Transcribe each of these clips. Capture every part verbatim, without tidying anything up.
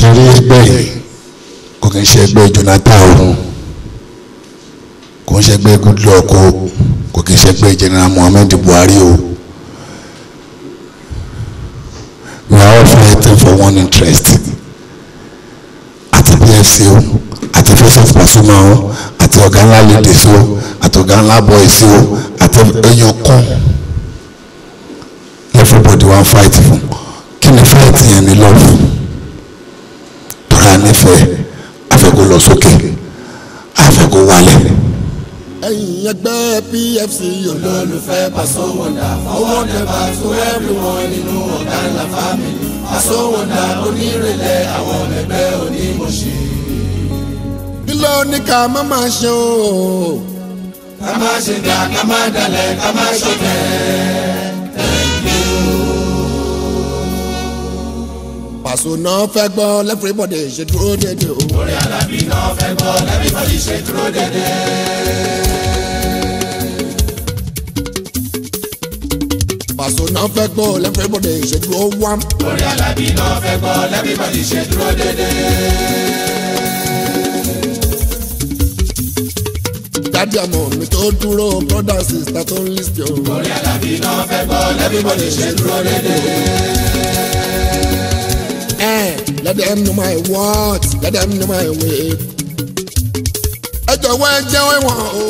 ṣe rí ẹgbẹ́ yìí kò kì í ṣe ẹgbẹ́ Jonathan o, kò ń ṣe ẹgbẹ́ Goodluck o, kò kì í ṣe ẹgbẹ́ General Muhammadu Buhari o. We are all fighting for one interest. Àti P F C o, àti Face of Pasuma o, àti ọ̀gá ńlá ladies o, àti ọ̀gá ńlá boys o, àti ẹyọ kan. Everybody wan fight fún. Kí ni fight yẹn ní love? Tọ́ra nífẹ̀ẹ́, afẹ́ kó lọ sókè, afẹ́ kó wálẹ̀. Ẹ̀yin ẹgbẹ́ P F C olólùfẹ́ Paso Wonder, forward ever to everyone nínú ọ̀gá ńlá family. Paso Wonder onírèlẹ̀ àwọn ẹgbẹ́ onímọ̀ṣẹ́. Kí ló ní ká má máa ṣe o? Ká má ṣe dá, ká má dalẹ̀, ká má ṣọ̀tẹ̀. Thank you. Paso náà fẹ́ gbọ́ everybody ṣe dúró dédé o. Orí Alábí náà fẹ́ gbọ́ everybody ṣe dúró dédé. Paso náà fẹ́ gbọ́ everybody ṣe dúró wám. Orí Alábí náà fẹ́ gbọ́ everybody ṣe dúró dédé. Dádì àmọ́ mi tó dúró brother sister tó ń list yo. Orí Alábí náà fẹ́ gbọ́ everybody ṣe dúró dédé. Let them know my words, let them know my way. Ẹ jọ̀wọ́ ẹ jẹ́ wọ́n wọ́n o.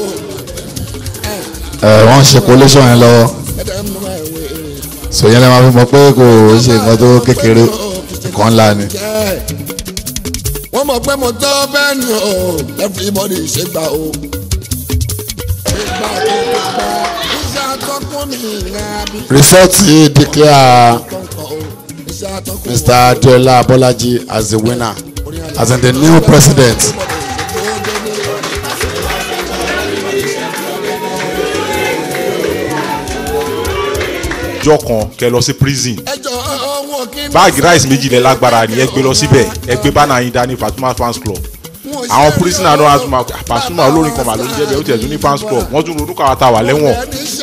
Ẹ wọ́n ṣe collation yẹn lọ́wọ́. Let them know my way. So yẹn lè máa fi mọ̀ pé kò ṣe nǹkan tó kékeré, nǹkan ńlá ni. Wọ́n mọ̀ pé mo tọ́ bẹ́ẹ̀ ni o, everybody ṣe gbà o. Ìgbà tó gbà, iṣẹ́ àtọ́kùn mi ìrìnàbí. Result yìí declare Mister Adeola Abolaji as the winner, as in the new president. Jọ kan kẹ lọ sí prison. Báàgì rice méjì lẹ lágbára ni ẹ gbé lọ síbẹ̀, ẹ gbé bánà yín dání Pasuma fans club. Àwọn prisoner náà Pasuma Pasuma olórin kan mà ló ń jẹ́ bẹ́ẹ̀ ó tiẹ̀ tún ní fans club. Wọ́n tún ronú káwa ta wà lẹ́wọ̀n.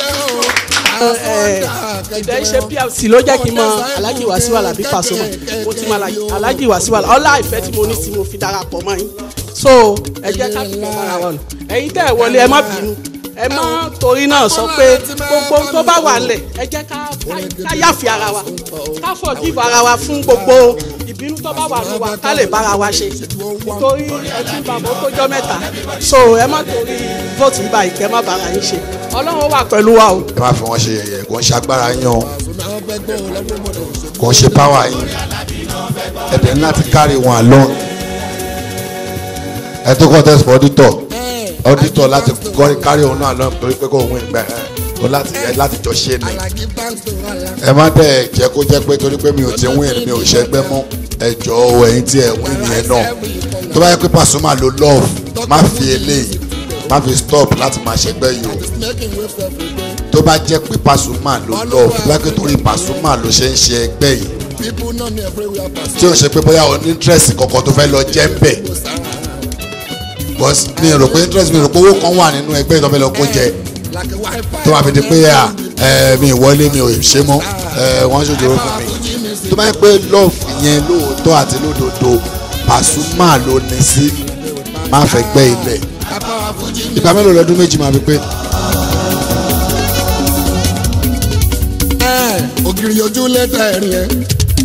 ìdá iṣẹ́ P F C ló jẹ́ kí n mọ Alhaji Wasiu Alabi Pasuma mo ti mọ Alhaji Wasiu Alabi ọlá ìfẹ́ tí mo ní sí mo fi darapọ̀ mọ́ yín so ẹ jẹ́ ká fi mọ́ ara wọn ẹ̀yin tẹ́ ẹ̀ wọlé ẹ má bínú ẹ má torí náà sọ pé gbogbo tó bá wà lẹ̀ ẹ jẹ́ ká yáfi ara wa ká forgive ara wa fún gbogbo ìbínú tó bá wà lù wá ká lè bára wa ṣe nítorí ẹtí bàbá ó kójọ́ mẹ́ta so ẹ má torí vote yìí báyìí kẹ́ má bára yín ṣe Ọlọ́run wà pẹ̀lú wa o. Ẹ má fi wọn ṣe yẹ̀yẹ́ kò ń ṣe agbára yín o kò ń ṣe power yín ẹ̀dẹ̀ ńlá ti carry wọn along ẹ tó contest for auditor auditor láti carry òun náà lọ torí pé kò wọ́n ìgbà o láti ẹ láti jọ ṣe ni ẹ má dẹ̀ jẹ́ kó jẹ́ pé torí pé mi ò ti win mi ò ṣẹgbẹ́ mọ́ ẹ jọ ọ ẹ̀yin tí ẹ win yẹn náà tó bá yẹ pé Pasuma lo love má fi eléyìí má fi stop láti máa ṣẹgbẹ́ yìí o tó bá jẹ́ pé Pasuma lo love lágbé torí Pasuma ló ṣe ń ṣe ẹgbẹ́ yìí tí o ṣe pé bóyá o ní interest kankan tó fẹ́ lọ jẹ́ ń bẹ̀ mi rò pé interest mi rò pé owó kan wà nínú ẹgbẹ́ ìtọ́fẹ́ lọ kó jẹ tó máa fi di pé mi ìwọlé mi ò ṣe mọ́ wọ́n ṣòjòrò fún mi tó bá yẹ pé love yẹn lóòótọ́ àti lódodo Pasuma ló ní sí má fẹ́ gbẹ́ ilẹ̀ ìgbà mélòó lọ́dún méjì máa fi pé. ògiri ojú lẹ́tà ẹ̀rín ẹ̀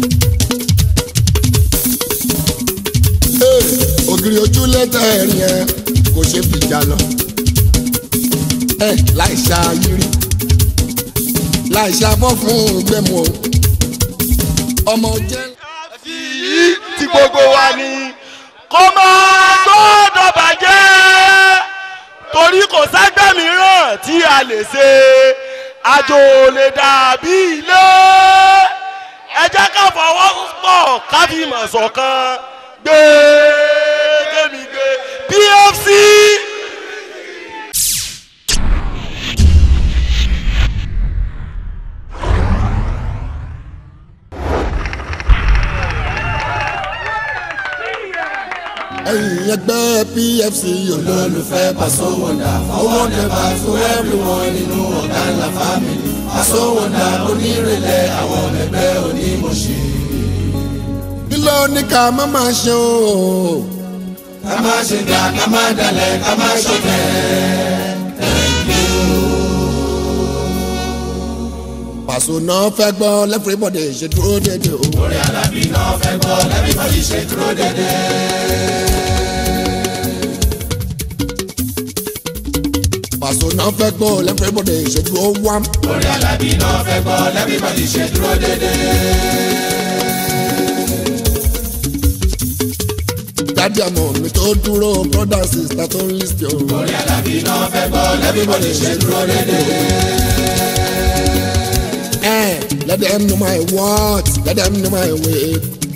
ògiri ojú lẹ́tà ẹ̀rín ẹ̀ kò ṣe fìjà lọ ẹ̀ láì ṣàyírí láì ṣàbọ̀ fún gbẹ̀mú o ọmọ jẹ́. àti yìí tí gbogbo wa ni kó máa gbọ́dọ̀ bàjẹ́ torí kò ságbẹ́ mìíràn tí a lè ṣe àjò lè dàbí ilé ẹ jẹ́ ká fọwọ́ pọ̀ ká fi mọ̀ ṣọ̀kan gbé kémi gbé P F C. ẹ̀yin ẹgbẹ́ P F C olólùfẹ́ Paso Wonder forward ever to everyone nínú ọ̀gá ńlá family Paso Wonder onírèlẹ̀ àwọn ẹgbẹ́ onímọ̀ṣẹ́. ló ní ká má máa ṣe o. ká má ṣe dá ká má dalẹ̀ ká má ṣọ̀tẹ̀. Paso náà fẹ́ gbọ́ everybody ṣe dúró dédé o. orin Alábí náà fẹ́ gbọ́ everybody ṣe dúró dédé. Paso náà fẹ́ gbọ́ everybody ṣe dúró wám. orin Alábí náà fẹ́ gbọ́ everybody ṣe dúró dédé. Dádì àmọ́ mi tó dúró brother sister tó ń list yo. orin Alábí náà fẹ́ gbọ́ everybody ṣe dúró dédé. Let them know my words, let them know my way.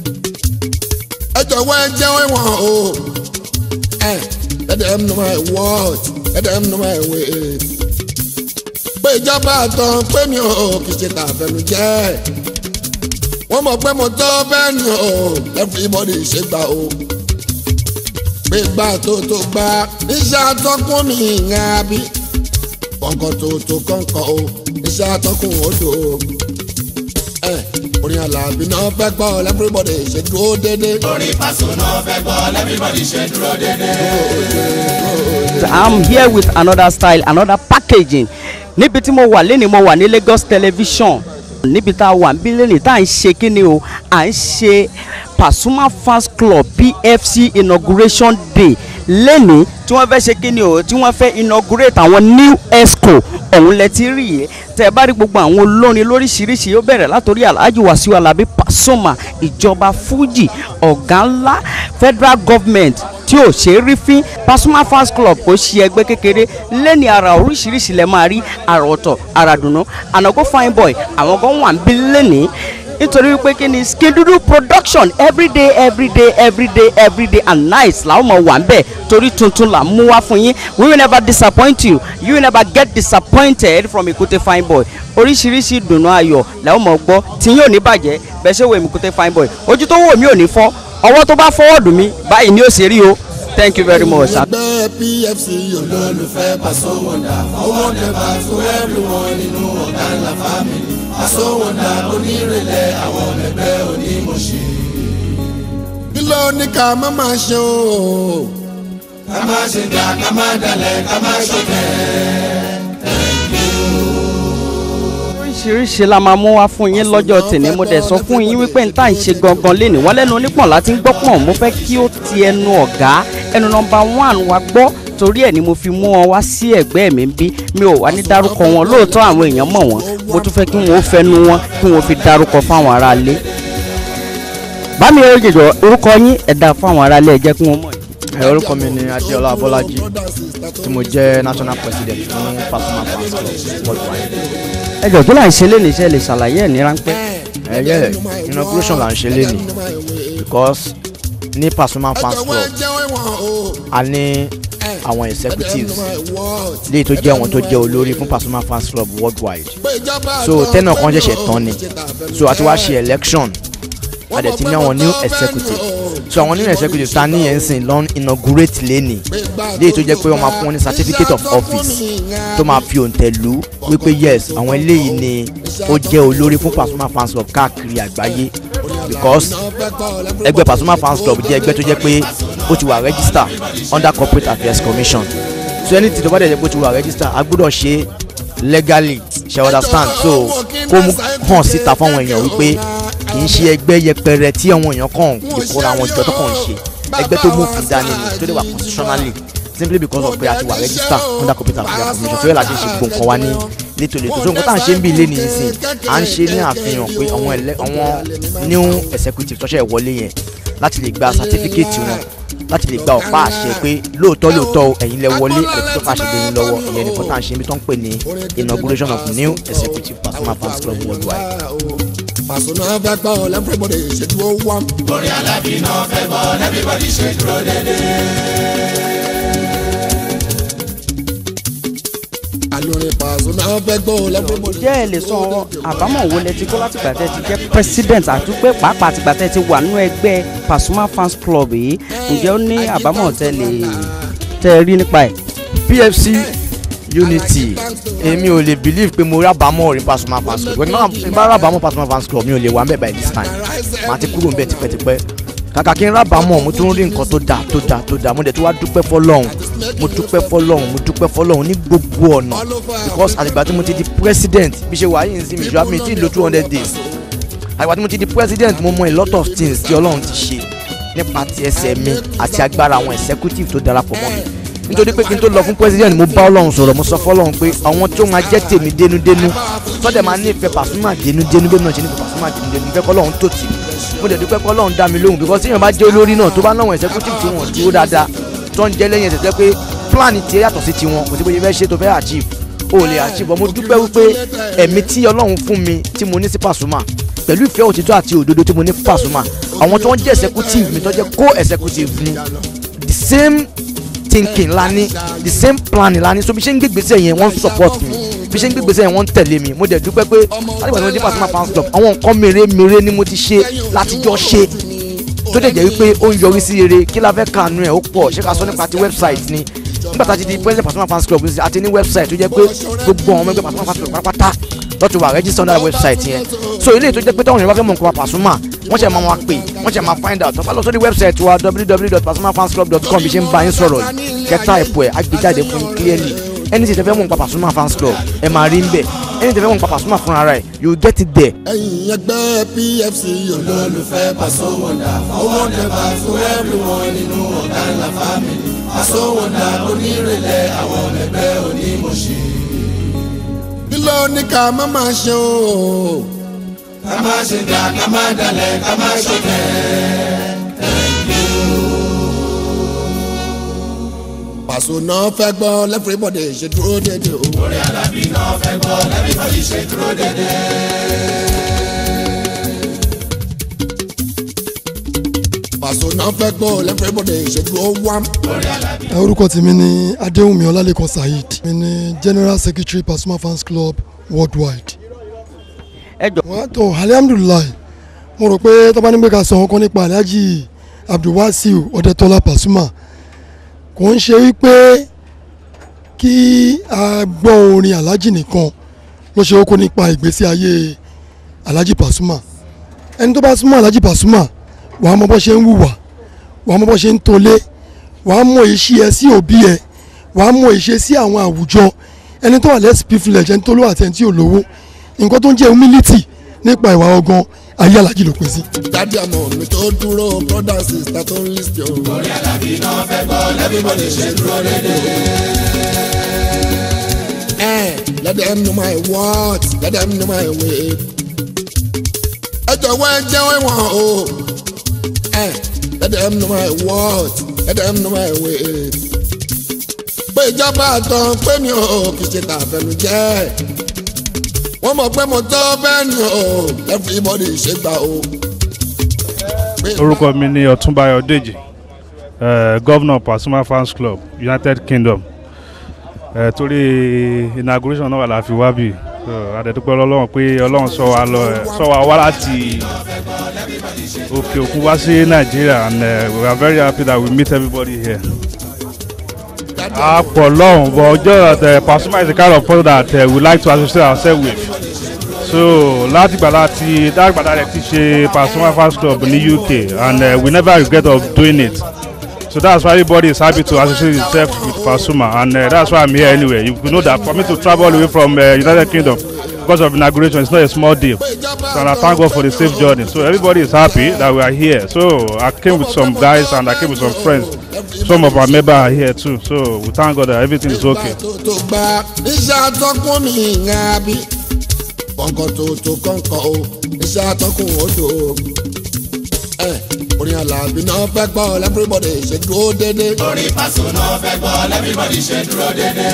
Ẹ jọ̀wọ́ ẹ jẹ́ wọn o. Let them know my words, let them know my way. Pé ìjọba àtàn pé mi ò kì í ṣe tàfẹnujẹ́. Wọ́n mọ̀ pé mo tọ́ bẹ́ẹ̀ ni o, everybody ṣe gbà o. Pé gbà tó tó gbà, iṣẹ́ àtọ́kùn mi ìyẹn bí. Kọ̀ǹkọ̀ tó tó kọ̀ǹkọ̀ o, iṣẹ́ àtọ́kùn odò o. Orin Alábí náà fẹ́ gbọ́ everybody ṣe dúró dédé. orin Paso náà fẹ́ gbọ́ everybody ṣe dúró dédé. I'm here with another style, another packaging. Níbi tí mo wà lẹ́ni mo wà ní Lagos television. Níbi tá a wà níbí lẹ́ni tá à ń ṣe kíni o, à ń ṣe Pasuma Fans Club P F C inauguration day lẹ́ni tí wọ́n fẹ́ ṣe kíni o, tí wọ́n fẹ́ inaugurate àwọn new exco ọ̀hún lẹ ti rí yẹ tẹ bá rí gbogbo àwọn olórin lóríṣiríṣi yóò bẹ̀rẹ̀ látòrí Alhaji Wasiu Alabi Pasuma, ìjọba Fuji, ọ̀gá ńlá, federal government tí ò ṣe é rí fín. Pasuma Fans Club kò ṣe ẹgbẹ́ kékeré lẹ́ni ara oríṣiríṣi lẹ máa rí, àrà ọ̀tọ̀ àrà dùnú ànàgó fine boy àwọn kan wà ń bí lẹ́ni nítorí wípé kí ni Skin Dudu production everyday everyday everyday everyday and nice làwọn ọmọ wà ń bẹ̀ torí tuntun là ń mú wá fún yín. We will never disappoint you, you will never get disappointed from Ekute fine boy. Oríṣiríṣi ìdùnnú ayọ̀ làwọn ọmọ gbọ́ tí yóò ní bàjẹ́ bẹ́ẹ̀ ṣe wo Ekute fine boy, ojú tó wò mí ò ní fọ́, ọwọ́ tó bá fọwọ́ dùn mí báyìí ni ó ṣe rí o. Thank you very much. Ẹgbẹ́ P F C olólùfẹ́ Paso Wonder fọwọ́ dẹ̀bà tó everyone nínú ọ̀gá ńlá family. Paso Wonder onírèlẹ̀ àwọn ẹgbẹ́ onímọ̀ṣẹ́. Kí ló ní ká má máa ṣe o. ká má ṣe dá ká má dalẹ̀ ká má ṣọ̀tẹ̀. Oríṣiríṣi la máa mú wá fún yín lọ́jọ́ tèmi. Mo dẹ̀ sọ fún yín wípé n tá ń ṣe gangan lé ní wọ́n lẹ́nu onípọ̀n láti ń gbọ́ pọ̀n. Mo fẹ́ kí ó ti ẹnu ọ̀gá ẹnu nọmba one wa gbọ́ torí ẹ̀ ni mo fi mú wọn wá sí ẹ̀gbẹ́ mi bí mi ò wá ní dárúkọ wọn. Lóòótọ́ àwọn èèyàn mọ̀ wọ́n, mo tún fẹ́ kí wọ́n ó fẹnu wọn kí wọ́n fi dárúkọ fáwọn aráalé. Bámi ẹ jẹjọ orúkọ yín ẹ̀dá fáwọn aráalé ẹ jẹ́ kí wọ́n mọ̀. Orúkọ mi ni Adéọlá Abọ́lájí tí mo jẹ́ national president fún Pasuma Fans Club worldwide. Ẹ jọ̀ọ́ tó là ń ṣe léni iṣẹ́ lè ṣàlàyé ẹ̀ ní ráńpẹ́. ẹ yẹ inauguration là ń ṣe léni because ní Pasuma Fans Club a ní àwọn executives léyìí tó jẹ́ àwọn tó jẹ́ olórí fún Pasuma Fans Club worldwide, so tẹ́nà kan ṣẹ̀ṣẹ̀ tán ni, so a ti wá ṣe election a dẹ̀ ti ní àwọn new executive, so àwọn new executive ta ní yẹn sìn lọ́n inaugurate lẹ́ni léyìí tó jẹ́ pé wọ́n máa fún wọn ní certificate of office tó máa fi òǹtẹ̀ lù wípé yes àwọn eléyìí ni ó jẹ́ olórí fún Pasuma Fans Club káàkiri àgbáyé, because ẹgbẹ́ Pasuma Fans Club jẹ́ ẹgbẹ́ tó jẹ́ pé ó ti wà register under corporate affairs commission, so anything tó bá dẹ̀ jẹ́ pé ó ti wà register a gbọ́dọ̀ ṣe legally, ṣe understand, so kó mú hàn síta fún àwọn èèyàn wípé kì í ṣe ẹgbẹ́ yẹpẹrẹ tí àwọn èèyàn kàn lè kóra àwọn ìjọ tó kàn ń ṣe, ẹgbẹ́ tó mú fún dání ni tó lè wà constitutionally simply because of pé a ti wà register under corporate affairs commission, tó yẹ láti ṣe gbogbo nǹkan wa ní létòlétò, so nǹkan tá à ń ṣe ń bí ilé nìyí sìn à ń ṣe ní àfihàn pé àwọn new executive tó ṣe wọlé yẹn láti lè gba certificate wọn, láti lè gba ọ̀pá àṣẹ pé lóòótọ́ lóòótọ́ ẹ̀yin lẹ wọlé ẹ̀yin tó fàṣẹ lé yín lọ́wọ́, ìyẹn nìkan tá à ń ṣe ibi tó ń pè ní inauguration of new executive Pasuma Fans Club worldwide. Paso náà fẹ́ gbọ́ everybody ṣe dúró wá. orin Alábí náà fẹ́ gbọ́ everybody ṣe dúró dédé. Àlùrin Paso náà fẹ́ gbọ́ everybody. Ǹjẹ́ ẹ lè sọ àbámọ̀ wo lẹ ti kó láti gbà tẹ́ ti jẹ́ president àti pé pàápàá àti gbà tẹ́ ti wà nínú ẹgbẹ́ Pasuma Fans Club yìí, ǹjẹ́ ó ní àbámọ̀ tẹ́ lè tẹ́ rí nípa ẹ̀? P F C unity èmi ò lè believe pé mo rábàámọ̀ rí Pasuma Fans Club, when n bá rábàámọ̀ Pasuma Fans Club mi ò lè wà ń bẹ̀ by this time màá ti kúrò ń bẹ̀ tipẹ́tipẹ́, kàkà kí n rábàámọ̀ mo tún rí nǹkan tó dà tó dà tó dà mo dẹ̀ tó wá dúpẹ́ fọlọ́run mo dúpẹ́ fọlọ́run mo dúpẹ́ fọlọ́run ní gbogbo ọ̀nà because àtìgbà tí mo ti di president bí ṣe wà yìí ń sin mi ṣùgbọ́n mi ti lo two hundred days àtìgbà tí mo ti di president mo mọ a lot of things tí ọlọ́run ti ṣe nípa ti ẹsẹ̀ mi àti agbára àwọn executive tó darapọ̀ mọ́ mi nítorí pé kí n tó lọ fún president mo bá ọlọ́run sọ̀rọ̀ mo sọ fọlọ́run pé àwọn tó máa jẹ́ tèmi dénúdénú sọ́dẹ̀ máa nífẹ̀ẹ́ Pasuma dénúdénú bí mo ṣe nífẹ̀ẹ́ Pasuma dénúdénú fẹ́ kọ́lọ́run tó tì mí mo dẹ̀ dúpẹ́ kọ́lọ́run dá mi lóhùn because tíyẹn bá jẹ́ olórí náà tó bá náwọn executive tí wọ́n dúró dáadáa tó ń jẹ́ lẹ́yìn ẹ̀sẹ̀ tẹ́ pé plan tiẹ̀ yàtọ̀ sí tiwọn kò sí bóyá fẹ́ ṣe tó fẹ́ achieve o lè achieve mo dúpẹ́ wípé ẹ̀mí tí ọlọ́run fún mi tí mo ní sí Pasuma pẹ̀lú ìfẹ́ òtítọ́ àti òdodo tí mo ní fún Pasuma àwọn tó ń jẹ́ executive mi tó jẹ́ co-executive mi the same thinking la ní the same plan la ní so bí ṣe ń gbégbèsè yẹn wọ́n support mi bí ṣe ń gbégbèsè yẹn wọ́n tẹ̀lé mi mo dẹ̀ dúpẹ́ pé láti wà ní Pasuma fans club àwọn nǹkan mèremère ni mo ti ṣe látijọ́ ṣe tó dẹ̀ jẹ́ wípé ó ń yọrí sí rere kí la fẹ́ kànú ẹ̀ ó pọ̀ ṣé ká sọ nípa ti website ni nígbà tá a ti di president Pasuma fans club àti ní website tó jẹ́ pé gbogbo àwọn ọmọ ẹgbẹ́ Pasuma fans club pátápátá lọ́tù wà register under website yẹn so ilé tó jẹ́ pé táwọn èèyàn bá fẹ́ mọ̀ nǹkan Pasuma wọ́n ṣe máa wá pè wọ́n ṣe máa find out tọ́pá lọ sórí website wa w w w dot pasuma fans club dot com bí ṣe ń bá yín sọ̀rọ̀ yìí kẹta ẹ̀pọ̀ ẹ̀ agbèjáde fún yín clearly ẹni tí tẹ́fẹ́ mọ̀ nǹkan Pasuma fans club ẹ̀ máa rí ń bẹ̀ ẹni tẹ́fẹ́ mọ̀ nǹkan Pasuma fúnra rẹ̀ you get it there. ẹ̀yin ẹgbẹ́ P F C olólùfẹ́ Paso Wonder owó nẹ́bà fún everyone nínú ọ̀gá ńlá family Paso Wonder onírèlẹ̀ àwọn ẹgbẹ́ onímọ̀ṣẹ́. kí ló ní ká má máa ṣe o ká má ṣe dá ká má dalẹ̀ ká má ṣọ̀tẹ̀. Paso náà fẹ́ gbọ́ everybody ṣe dúró dédé o. orí Alábí náà fẹ́ gbọ́ everybody ṣe dúró dédé. Paso náà fẹ́ gbọ́ everybody ṣe dúró wám. orí Alábí. orúkọ tèmi ni Adéwùmí Ọlálẹ́kan Saheed mi ni General Secretary Pasuma Fans Club Worldwide. wọ́n á tó alihamudulilayi mo rò pé tọ́ba nígbà ká sọ ọkọ nípa Alhaji Abdulwasiu Ọdẹtọ́lá Pasuma kò ń ṣe wípé kí a gbọ́ orin Alhaji nìkan ló ṣe kókó nípa ìgbésí ayé Alhaji Pasuma ẹni tó bá súnmọ́ Alhaji Pasuma wàá mọ bó ṣe ń hùwà wàá mọ bó ṣe ń tolé wàá mọ ìṣe ẹ sí òbí ẹ wàá mọ ìṣe sí àwọn àwùjọ ẹni tó wà less privilege ẹni tó lówó àti ẹni tí ò lówó nǹkan tó ń jẹ́ humility nípa ìwà ọgàn ayé Alhaji ló pín sí. dádì àmọ́ mi tó dúró brother sister tó ń list yo. orí Alábí náà fẹ́ gbọ́ everybody ṣe dúró dédé. ẹ let them know my words let them know my way. ẹ jọ̀wọ́ ẹ jẹ́wọ́ wọn o. ẹ let them know my words let them know my way. pé ìjọba àtọ̀ pé mi ò kì í ṣe tàfẹnujẹ́ wọ́n mọ̀ pé mo tọ́ bẹ́ẹ̀ ni o everybody ṣe gbà o. orúkọ mi ni Ọ̀túnba Ayọ̀dèjì governor Pasuma Fans Club United Kingdom torí inauguration náà wà láfi wá bì adẹ́dúpẹ́ Ọlọ́run pé Ọlọ́run sọ wa lọ sọ wa wá láti òkè òkun wá sí Nàìjíríà and uh, we are very happy that we meet everybody here. a pọ̀ lọ́hùn but just that uh, Pasuma is the kind of person that uh, we like to associate ourselves with. So láti gbàdá ti dágbàdá rẹ̀ ti ṣe Pasuma Fans Club ní U K and uh, we never regret of doing it. So that's why everybody is happy to associate itself with Pasuma and uh, that's why I'm here anyway. You know that for me to travel away from uh, United Kingdom because of inauguration it's not a small deal. So and I thank God for the safe journey. So everybody is happy that we are here. So I came with some guys and I came with some friends. Some of our members are here too. So we thank God that everything is okay. kọ̀ǹkọ̀ tó tó kọ̀ǹkọ̀ o iṣẹ́ àtọ́kùn odò ẹ orin Alábí náà fẹ́ gbọ́ everybody ṣe dúró dédé. orin Paso náà fẹ́ gbọ́ everybody ṣe dúró dédé.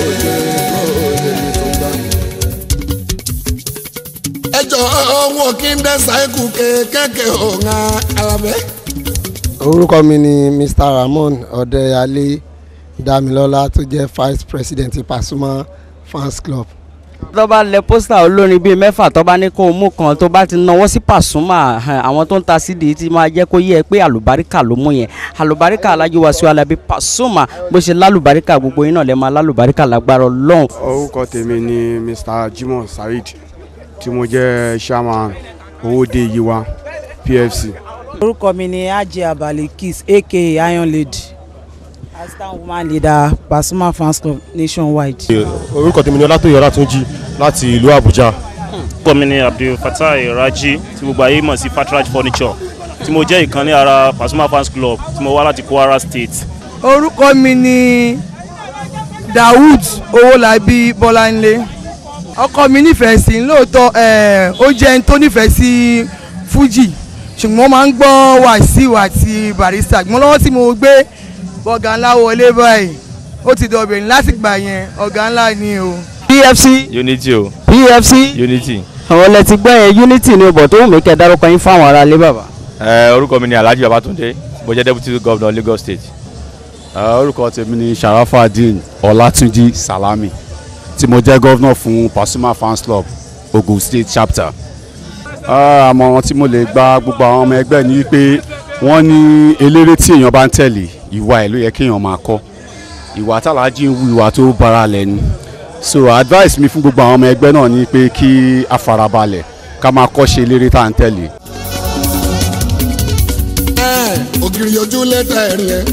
ẹ jọ ohun kí n dẹ́ sáíkù kéékèèké òun Alábẹ́. orúkọ mi ni Mister Ramon Ọdẹyàlé Damilọ́lá tó jẹ́ vice president Pasuma Fans Club. tó bá lẹ pósítà olórin bíi mẹ́fà tó bá ní kó o mú kan tó bá ti náwó sí Pasuma àwọn tó ń ta sídìí ti máa jẹ́ kó yẹ pé àlùbáríkà ló mú yẹn àlùbáríkà Alhaji Wasiu Alabi Pasuma bó ṣe lálùbáríkà gbogbo yín náà lè máa lálùbáríkà lágbára Ọlọ́run. orúkọ tèmi ni Mister Jimoh Saheed tí mo jẹ́ chairman Owódé Yewa P F C orúkọ mi ni Ajé Abalikis aka Iron Lady assistant woman leader Pasuma fans club nationwide. orúkọ tèmi ni Ọlátòyè Ọlátúnjí láti ìlú Àbújá. orúkọ mi ni Abdul Fatai Raji tí gbogbo ayé mọ̀ sí Fatraj furniture tí mo jẹ́ ìkan ní ara Pasuma fans club tí mo wá láti Kwara state. orúkọ mi ni Dawood Owólabí Bọ́láńlé ọkọ mi nífẹ̀ẹ́ sí lóòótọ́ ó jẹ́ ẹni tó nífẹ̀ẹ́ sí Fuji ṣùgbọ́n máa ń gbọ́ Wàsíù àti Barrister gbọ́n lọ́wọ́ tí mo gbé ọ̀gá ńlá wọlé báyìí ó ti dọ̀bẹ̀rẹ̀ láti gbà yẹn ọ̀gá ńlá ni o. P F C Unity o. P F C Unity. àwọn lẹ ti gbọ́ yẹn Unity ni ọbọ̀ tó wù mí kẹ́ dárúkọ yín fáwọn ará ilé bàbá. ẹ orúkọ mi ni Alhaji Babatunde mo jẹ́ deputy governor Lagos state. orúkọ tèmi ni Sharafadeen Ọlátúnjí Salami tí mo jẹ́ governor fún Pasuma fans club Ogun state chapter. àmọ̀ràn tí mo lè gba gbogbo àwọn ọmọ ẹgbẹ́ ni wípé wọ́n ní eléré tí èèyàn bá ń tẹ̀lé ìwà ẹ̀ ló yẹ kéèyàn máa kọ́ ìwà tàlàjì ń wu ìwà tó bára lẹ̀ ni so advice mi fún gbogbo àwọn ọmọ ẹgbẹ́ náà ni pé kí a farabalẹ̀ ká máa kọ́ ṣe eléré tá à ń tẹ̀lé. ògiri ojú lẹ́tà ẹ̀rín ẹ̀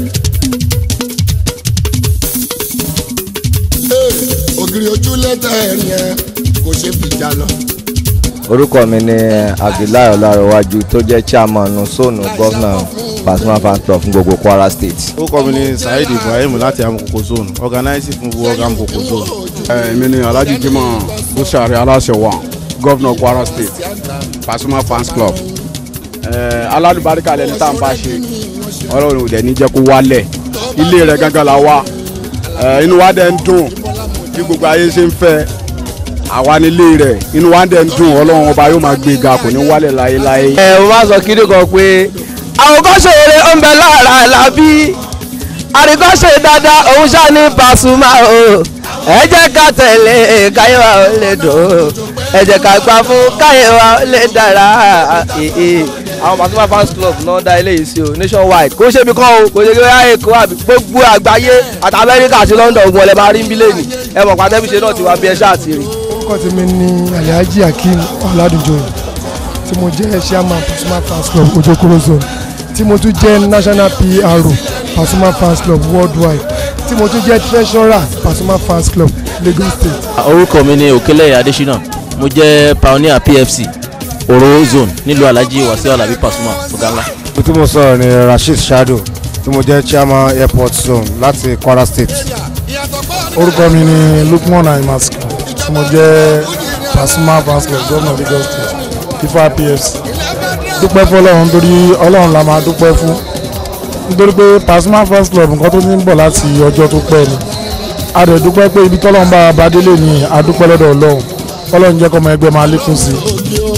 ògiri ojú lẹ́tà ẹ̀rín ẹ̀ kò ṣe fìjà lọ. orúkọ mi ni Abdullahi Ọlárẹ̀wájú tó jẹ́ chairman sonu gọ́vnà Pasuma fans club fún gbogbo Kwara state. orúkọ mi ni Saheed Ibrahim láti Amukoko zone organize fún gbogbo ọgá Amukoko zone. èmi ni Alhaji Jimoh Busari aláṣẹ wa gọ́vnà Kwara state Pasuma fans club. aládùbáríkà lẹni tá à ń bá ṣe ọlọ́run ò dẹ̀ ní jẹ́ kó wálẹ̀ ilé rẹ̀ gángan la wá inú wa dẹ̀ ń dùn bí gbogbo ayé ṣe ń fẹ́ àwa nílé rẹ̀ inú wa dẹ̀ ń dùn ọlọ́run ọba yóò máa gbé ga kò ní wálẹ̀ láéláé. ẹ o máa sọ kíni kan pé àwòkọ́ṣe eré ó ń bẹ lára Àlàbí àríkọ́ṣe dáadáa òun ṣáà ní Pasuma o ẹ jẹ́ ká tẹ̀lé káyé wa ó lè dùn ẹ jẹ́ ká gbà fún káyé wa ó lè dára. àwọn Pasuma fans club náà dá eléyìí sí o nationwide kò ṣe bí kọ́ o kò ṣe kí wọ́n yá èkó àbí gbogbo àgbáyé àti Amẹ́ríkà àti London ogun ọ̀lẹ́ bá rí ń bí lẹ́nu ẹ mọ̀ pàtẹ́bíṣe náà ti wá bí ẹ ṣáà ti rí. orúkọ tèmi ni Alhaji Hakeem Ọládùjọ tí mo jẹ́ chairman Pasuma fans club Ojokoro zone tí mo tún jẹ́ national P R O Pasuma fans club worldwide tí mo tún jẹ́ treasurer Pasuma fans club Lagos state. orúkọ mi ni Òkèlè Adésínà mo jẹ́ pioneer P F C Oro zone nílùú Alhaji Wasiu Alabi Pasuma ọ̀gá. tí mo sọ̀rọ̀ ni Rasheed Shado tí mo jẹ́ chairman airport zone láti Kwara state. orúkọ mi ni Lukman Aimas tí mo jẹ́ Pasuma fans club gómìnà Lagos state Ifá P F C. dúpẹ́ fún ọlọ́run nítorí ọlọ́run la máa dúpẹ́ fún nítorí pé Pasuma fans club nǹkan tó ní ń bọ̀ láti ọjọ́ tó pẹ́ ni a dẹ̀ dúpẹ́ pé ibi tọ́lọ́run bá bá délé ni a dúpẹ́ lọ́dọ̀ ọlọ́run ọlọ́run jẹ́ kọ́mọ ẹgbẹ́ máa lékún sí i.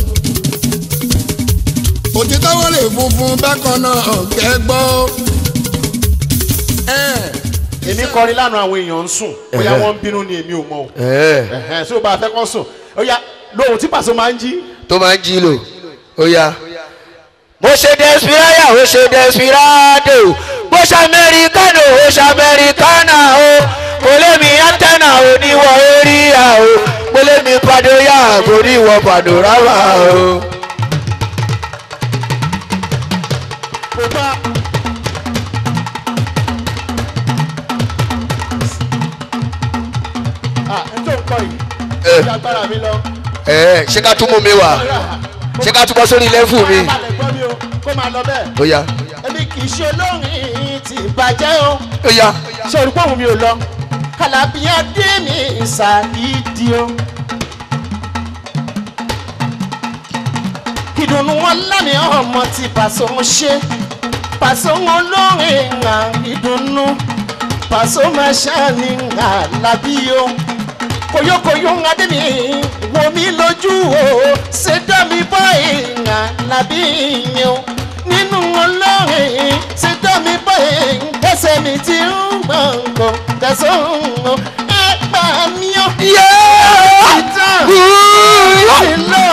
òtítọ́ wọlé funfun bákan náà kẹ́gbọ́. èmi kọrin lánàá àwọn èèyàn ń sùn bóyá wọ́n ń bínú ni èmi ò mọ̀ o ṣé o bá fẹ́ kọ́ sùn ó yá lóhùn tí Pasuma máa ń jí. tó máa ń jí lò ó yá. mo ṣe desperaya ó ṣe desperado mo ṣe amẹ́ríkánà ó ṣe amẹ́ríkánà o mo lé mi antenna oníwọ̀ eria o mo lé mi padoya oníwọ̀ padorama o. ẹ ṣé ká tún mú mi wá ṣé ká tún bọ́ sórí lẹ́fù mi. kó máa lọ bẹ́ẹ̀. ó yá. èmi kì í ṣe olórin tí bàjẹ́ o. ó yá. ṣé orúkọ òun mi ò lọ. kàlàbíyá dé mi ṣàìdí o. ìdùnnú wọn lámì ọmọ tí Pasuma ṣe. Pasuma olórin ńlá ìdùnnú. Pasuma ṣáàní ńlá làbí o. Koyokoyo ńlá dé mi wo mi lójú o. ṣé dá mi báyìí ńlá làbí yẹn o. nínú olórin ṣé dá mi báyìí kẹsẹ̀ mi ti ń gbọ̀ngàn kẹsàn án o. ẹ gbà mí o. yẹ́ẹ́ ìtàn ìlọ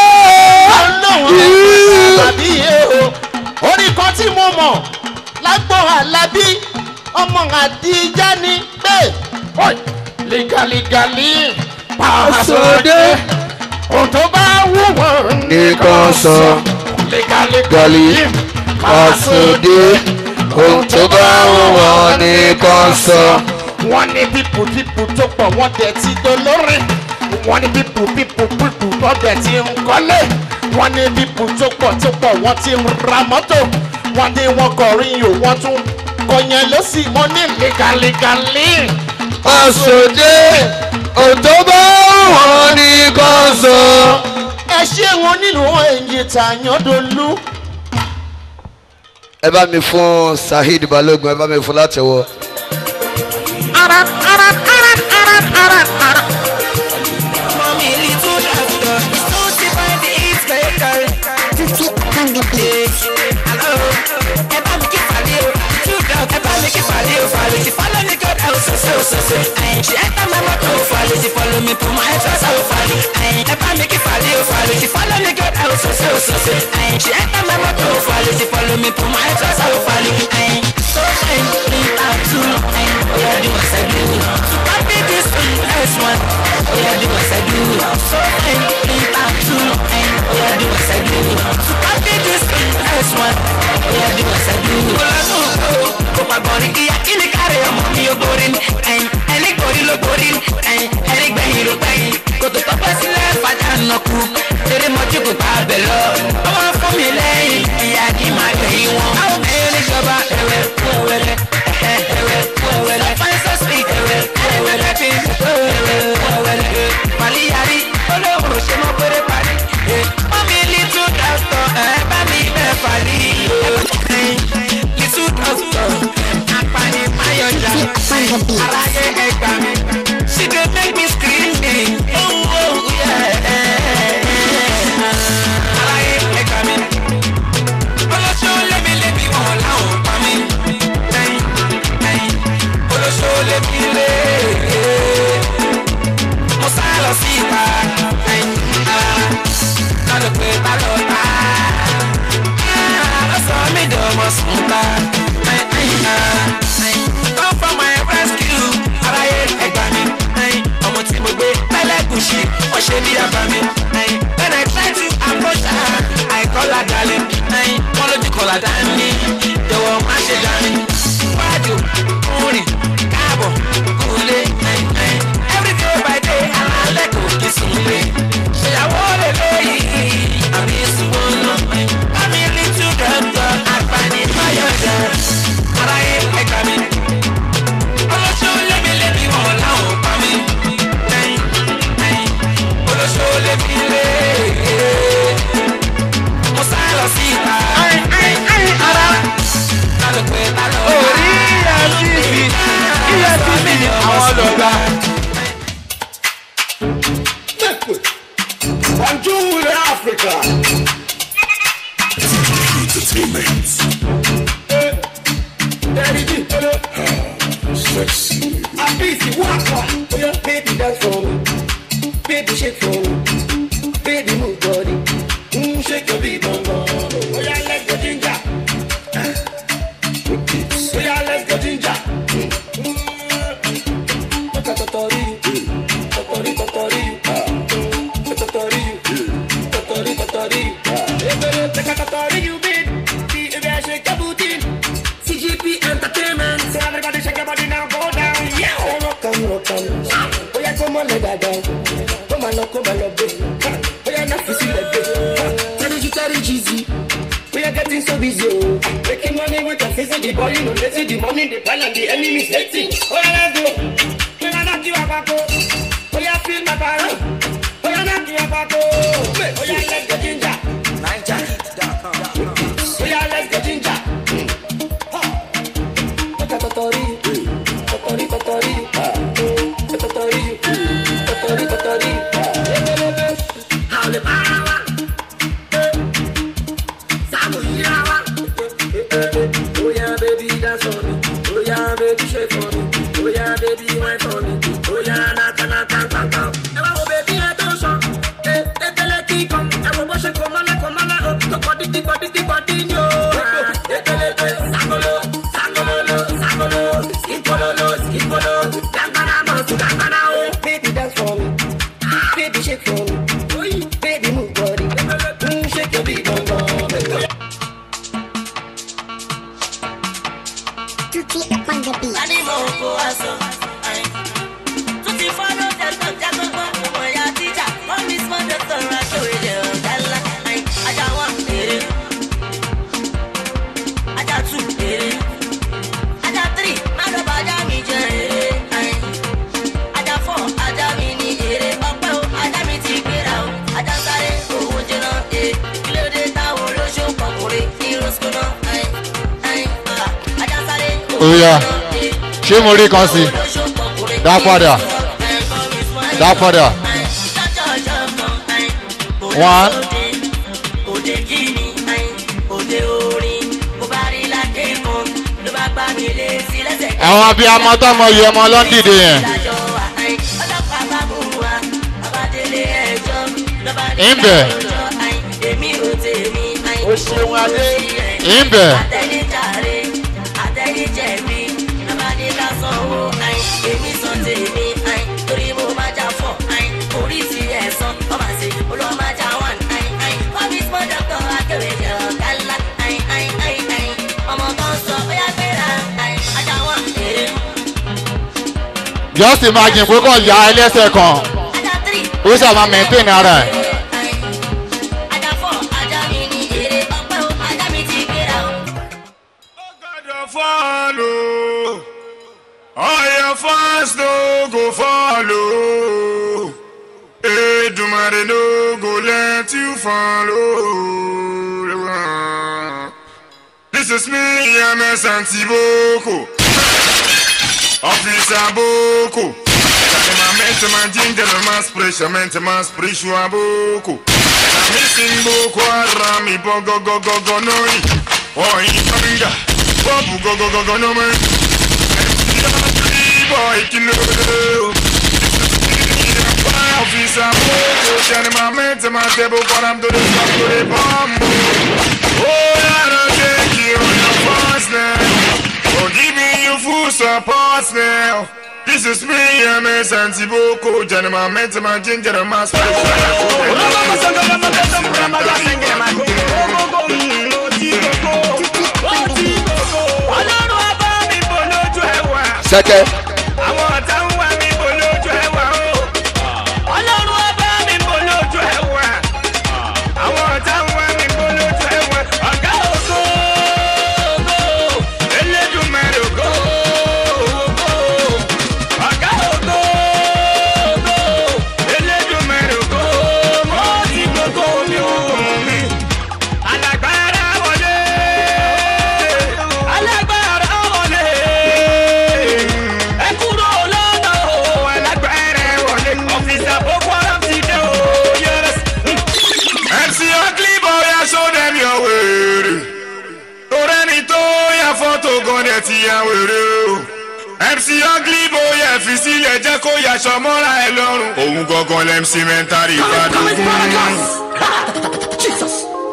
ọlọ́run àlàbí yẹ o. orí kan tí mo mọ̀ lágbọ́n Àlàbí ọmọ Àdìjá ni bẹ́ẹ̀. ligaligali pàṣọdé ohun tó bá wù wọ́n nìkan sọ. ligaligali Pàṣọdé ohun tó bá wọn ní kan sọ. Wọ́n ní pípù pípù tó pọ̀ wọ́n tẹ̀ tí dolórin. Wọ́n ní pípù pípù pípù tó tẹ̀ tí ń kọ́lé. Wọ́n ní pípù tó pọ̀ tó pọ̀ wọ́n ti ń ra mọ́tò. Wọ́n ní wọ́n kọrin yòó wọ́n tún kọyàn ló sì mọ́ ní lẹ́gàlẹ́gàlẹ́. Pàṣọdé ohun tó bá wọn ní kan sọ. Ẹ ṣé wọn nínú ẹ̀yìn tàyàn dolú. Ẹ bá mi fún Saheed Balogun, ẹ bá mi fún látẹ̀wọ́. Ara ara ara ara ara ara. Mommy little doctor, so she find the eat maker. Tutu on the beat. Hello, ẹ bá mi kí falẹ̀ o. Two dog, ẹ bá mi kí falẹ̀ o. Falẹ̀ she follow me God out so so so so. She enter my motor o. Falẹ̀ she follow me put my trust o. Falẹ̀ ẹ bá mi kí falẹ̀ o. Falẹ̀ she follow me God out so so so so. She enter my motor o. Falẹ̀ she follow me put my trust o. Falẹ̀ so fine, lean out too. Oh yeah, do what I do. I be this nice one. Oh yeah, do what I do. So fine, lean out too. Oh yeah, do what I do. I be this nice one. Oh yeah, do what I do. Go my body, yeah, kill it, carry on me, you're boring. And it body look boring. And it bang, you look bang. Go to top of the left, I can't no cook. Very much you could have below. I want for me lane. Yeah, give my day one. I'll be in the job. Find so sweet. Maliari, olówó ṣe mọ́ péré parí. Mọ́mí little doctor, ẹ bá mi bẹ́ẹ̀ parí. Little doctor, apani mayọ̀jà. Aráyé ẹgbà mi, she dey make me scream. Oh, oh, yeah. Aráyé ẹgbà mi, olóṣó lébi lébi wọn làwọn pa mí. Olóṣó lébi lé. Mo sá lọ sí ìta, lọ́dọ̀ pé bá lọ bá. Ó sọ mí dọ̀mọ̀ sùn ta. Come for my rescue, aráyé ẹgbà mi. Ọmọ tí mo gbé pẹ́lẹ́gùsì, ó ṣe bí àbá mi. When I try to approach her, I call her darling. Wọ́n lójú kọ̀ọ̀lá dá mi, jọ̀wọ́ má ṣe dá mi. Wájú, orin, káàbọ̀, kúlé. Every day by day, alálẹ̀ kò kí sùn lé. Ṣèyàwó lè lóyìí, àbí ìsúnwó náà. Bámi little doctor, àgbàní mayọ̀jà. Aráyé ẹgbà mi. Olóṣó lébi lébi wọn làwọn pa mí. Olóṣó lébi lé. Mo sá lọ sí ìta. Ara lálọ́ pé lálọ́ bá. Orí E S T V, E S T V ni àwọn lọ́gbà. Bonjour Africa. Entertainment. Daddy G, hello. Sexy. I'm busy, walk on. Oh yeah, baby dance for me. Baby shake for me. Baby move body. Mm, shake your big bum bum. Oh yeah, let's go ginger. Oh yeah, let's go ginger. Totori, totori, totori. Totori, totori, totori. Take a totori, you big. If I shake your booty. C G P Entertainment. So everybody shake your body now, go down. Yeah. Rock and rock and. Oh yeah, come on, let that down. Come on, come on, love it. Oh yeah, now you see that day. Tell you, tell you, cheesy. We are getting so busy, oh. Making money with the face of the boy, you know, let's see the money, the plan, and the enemy's letting. Oh yeah, let's go. When I knock you up, go. Oh yeah, feel my power. Oh yeah, knock you up, go. Oh yeah, let's go ginger. Oh yeah, let's go ginger. Totori, totori, totori, totori, totori, totori. How the power? Samu yawa. Oh yeah, baby, dance for me. Oh yeah, baby, shake for me. Oh yeah, baby, wine for me. Oh yeah, nata, nata, nata. Oh baby, attention. Eh, eh, tele qui comme. Eh, moi je commande, commande. Oh, to body, di body, di body, yo. Eh, tele, sangolo, sangolo, sangolo. Skipolo, skipolo. Dangana, mo, dangana, oh. Baby, dance for me. Baby, shake for me. Baby, move body. Mm, shake your big bum bum. Oya ṣé mo rí kan sí dá padà dá padà one. àwọn abiyamọ tọmọ yìí ọmọ lọ́ndìdè yẹn. ìbẹ̀ ìbẹ̀. just imagine pé kò ya ẹlẹ́sẹ̀ kan ó sábà maintain ara ẹ̀. Follow, all your fans no go follow. Edumare no go let you follow. This is me, I'm a Santiboko. Officer Boko. I'm meant to my jingle, my pressure, meant to my spiritual Boko. I'm missing Boko, Rami, Bogo, go, go, go, no. Oh, Inga. Bobu go go go go no man. Boy kilo. Officer Boko, Johnny my man to my table, but I'm to the top to the bomb. Oh, I don't take you on your fast now. Oh, give me your full support now. This is me, I'm a Santiboko, Johnny my man to my ginger and my special. Second. Àwọn ọ̀tá ń wá mi bò lójú ẹwà o. Ọlọ́run ọba mi bò lójú ẹwà. Àwọn ọ̀tá ń wá mi bò lójú ẹwà. Ọ̀gá ògo ògo Elédùmarè ògo ògo. Ọ̀gá ògo ògo Elédùmarè ògo. Mo ti gbogbo mi ò mi. Alágbára wọlé. Alágbára wọlé. M C Ugly boy, I show them your way. Toreni to ya photo gone ti ya were. M C Ugly boy, ẹ fi sílẹ̀ jẹ́ kó yaṣọ mọ́ra ẹ lọ́rùn. Òun gangan lẹ́m sí mẹ́ntárì ìbàdàn. Jesus.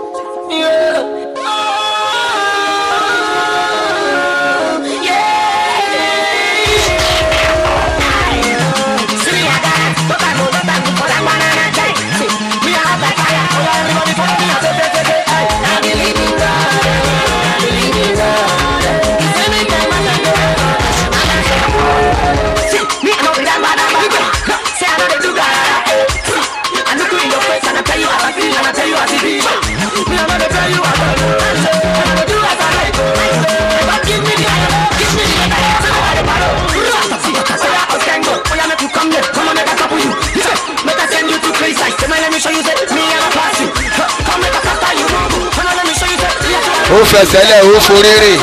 ó fẹsẹ̀ lẹ̀ ó forí rìn.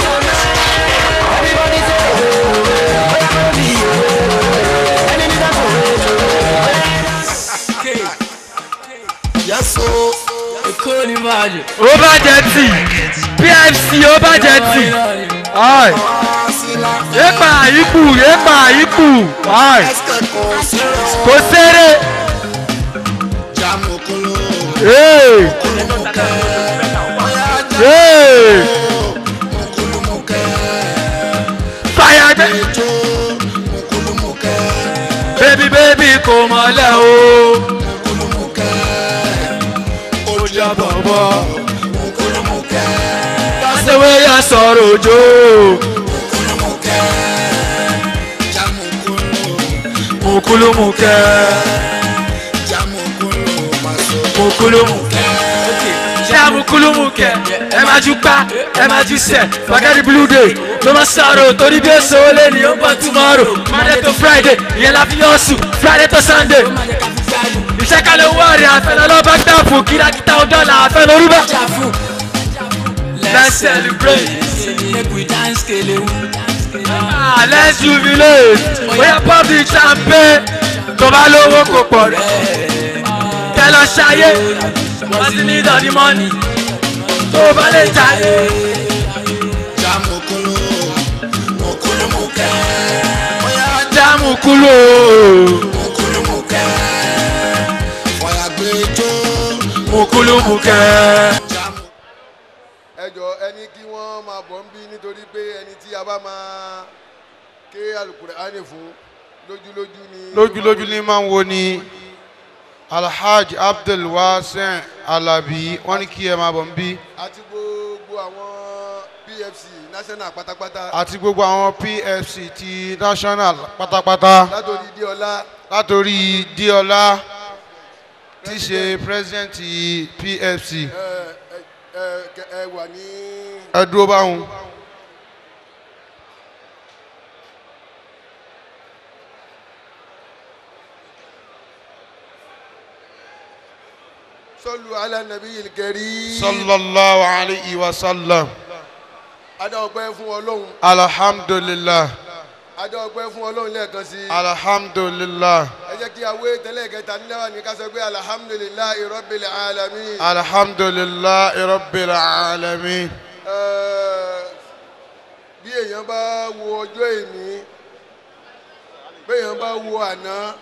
ó bá jẹ tí P F C ó bá jẹ tí yépa àyíkù yépa àyíkù kò séré. Fire baby baby kò mọ̀lẹ́ o. Oja bọ̀bọ̀. Pàṣẹwé yà sọ̀rọ̀ òjò. Mukulumuke. Mukulumuke. Ṣé mukulumuke? Ẹ máa ju pa, ẹ máa ju sẹ̀, forget the blue day. Ló máa sọ̀rọ̀ torí bí èso olè ní ó ń bọ̀ tomorrow. Monday to Friday, ìyẹn la fi yọ̀ sùn. Friday to Sunday. Iṣẹ́ ká ló wọ̀ rẹ̀ àfẹ́lẹ́ lọ́ba gbàfù. Kìràkìtà ọ̀dọ́là àfẹ́lẹ́ orúbẹ̀. Let's celebrate. make we dance kelewu. Ah, let's jubilate. Oya pop the champagne. Tó bá lówó kò pọ̀ rẹ̀. Kẹ́ lọ ṣayé. Wọ́n ti ní ìdọ̀dí mọ́nì. Tó bá lè jayé. Jamukulu, mukulu muke. Oya Jamukulu. Mukulu muke. Oya gbejo. Mukulu muke. Ẹ jọ̀ọ́ ẹni kí wọ́n máa bọ̀ ń bí nítorí pé ẹni tí a bá máa ké Al-Qur'ani fún lójúlójú ni. lójúlójú ni máa ń wo ni Alhaji Abdulwasin Alabi wọ́n ní kí ẹ máa bọ̀ ń bí. àti gbogbo àwọn P F C national pátápátá. àti gbogbo àwọn P F C ti national pátápátá. látòrí Díọlá. látòrí Díọlá tí ṣe president P F C. ẹ ẹ ẹ wà ní. ẹ dúró báwọn. Sallu ala nabiyil karim. sallallahu alayhi wa sallam. Adá ọpẹ́ fún Ọlọ́run. alhamdulillah. Adá ọpẹ́ fún Ọlọ́run lẹ́ẹ̀kan sí. alhamdulillah. ẹ jẹ́ kí awé tẹ́lẹ̀ kẹta nílẹ̀ ní ká sọ pé alhamdulillahi rabbil alamin. alhamdulillahi rabbil alamin. bí èèyàn bá wo ọjọ́ èní bí èèyàn bá wo àná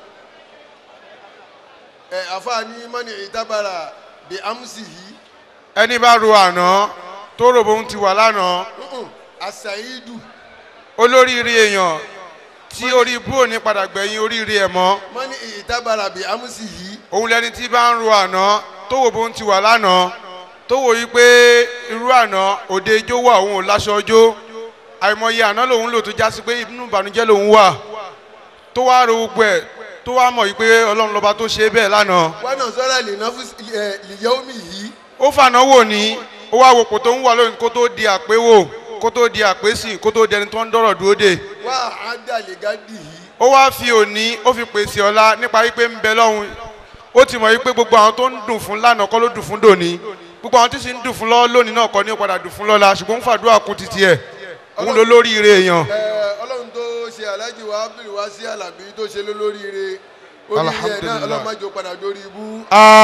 ẹ àfààní mọ́ni ìdábàrà bí amúsì yìí. ẹni bá ro àná tó rò bóun ti wà lánàá. àṣàyídù. olóríire èèyàn tí orí ibú ò ní padà gbẹ̀yìn oríire ẹ̀ mọ́. mọ́ni ìdábàrà bí amúsì yìí. òun lẹni tí bá ń ro àná tó wò bóun ti wà lánàá tó wò yí pé irú àná òde ijó wà òun ò láṣọ ọjọ́ àìmọye àná lòun lò tó já sí pé inú ìbànújẹ́ lòun wà tó wá ro gbogbo ẹ̀ tó wá mọ̀ yí pé ọlọ́run lọ́ba tó ṣe bẹ́ẹ̀ lánàá. wọ́n náà sọ́ra lè ná fún lìyẹ́wòmí yìí. ó fànà wò ní ó wá wo kò tó ń wà lóyún kó tó di àpéwò kó tó di àpésìn kó tó di ẹni tó ń dọ̀rọ̀ dúró dè. wá á dà lè gádì yìí. ó wá fi òní ó fi pèsè ọ̀la nípa wípé ń bẹ lọ́hùn ó ti mọ̀ wípé gbogbo àwọn tó ń dùn fún lánàá kọ́ ló dùn fún dòní gbogbo àwọn tí sì ń dùn fún lọ́ lónìí náà kọ́ ní ó padà dùn fún lọ́la ṣùgbọ́n ń fàdúrà kún títí ẹ̀ òun ló lóríire èèyàn. ọlọ́run tó ṣe Alhaji wa Abdulwasi Alabi tó ṣe lólóríire oríire náà ọlọ́mọdé padà dórí ibú.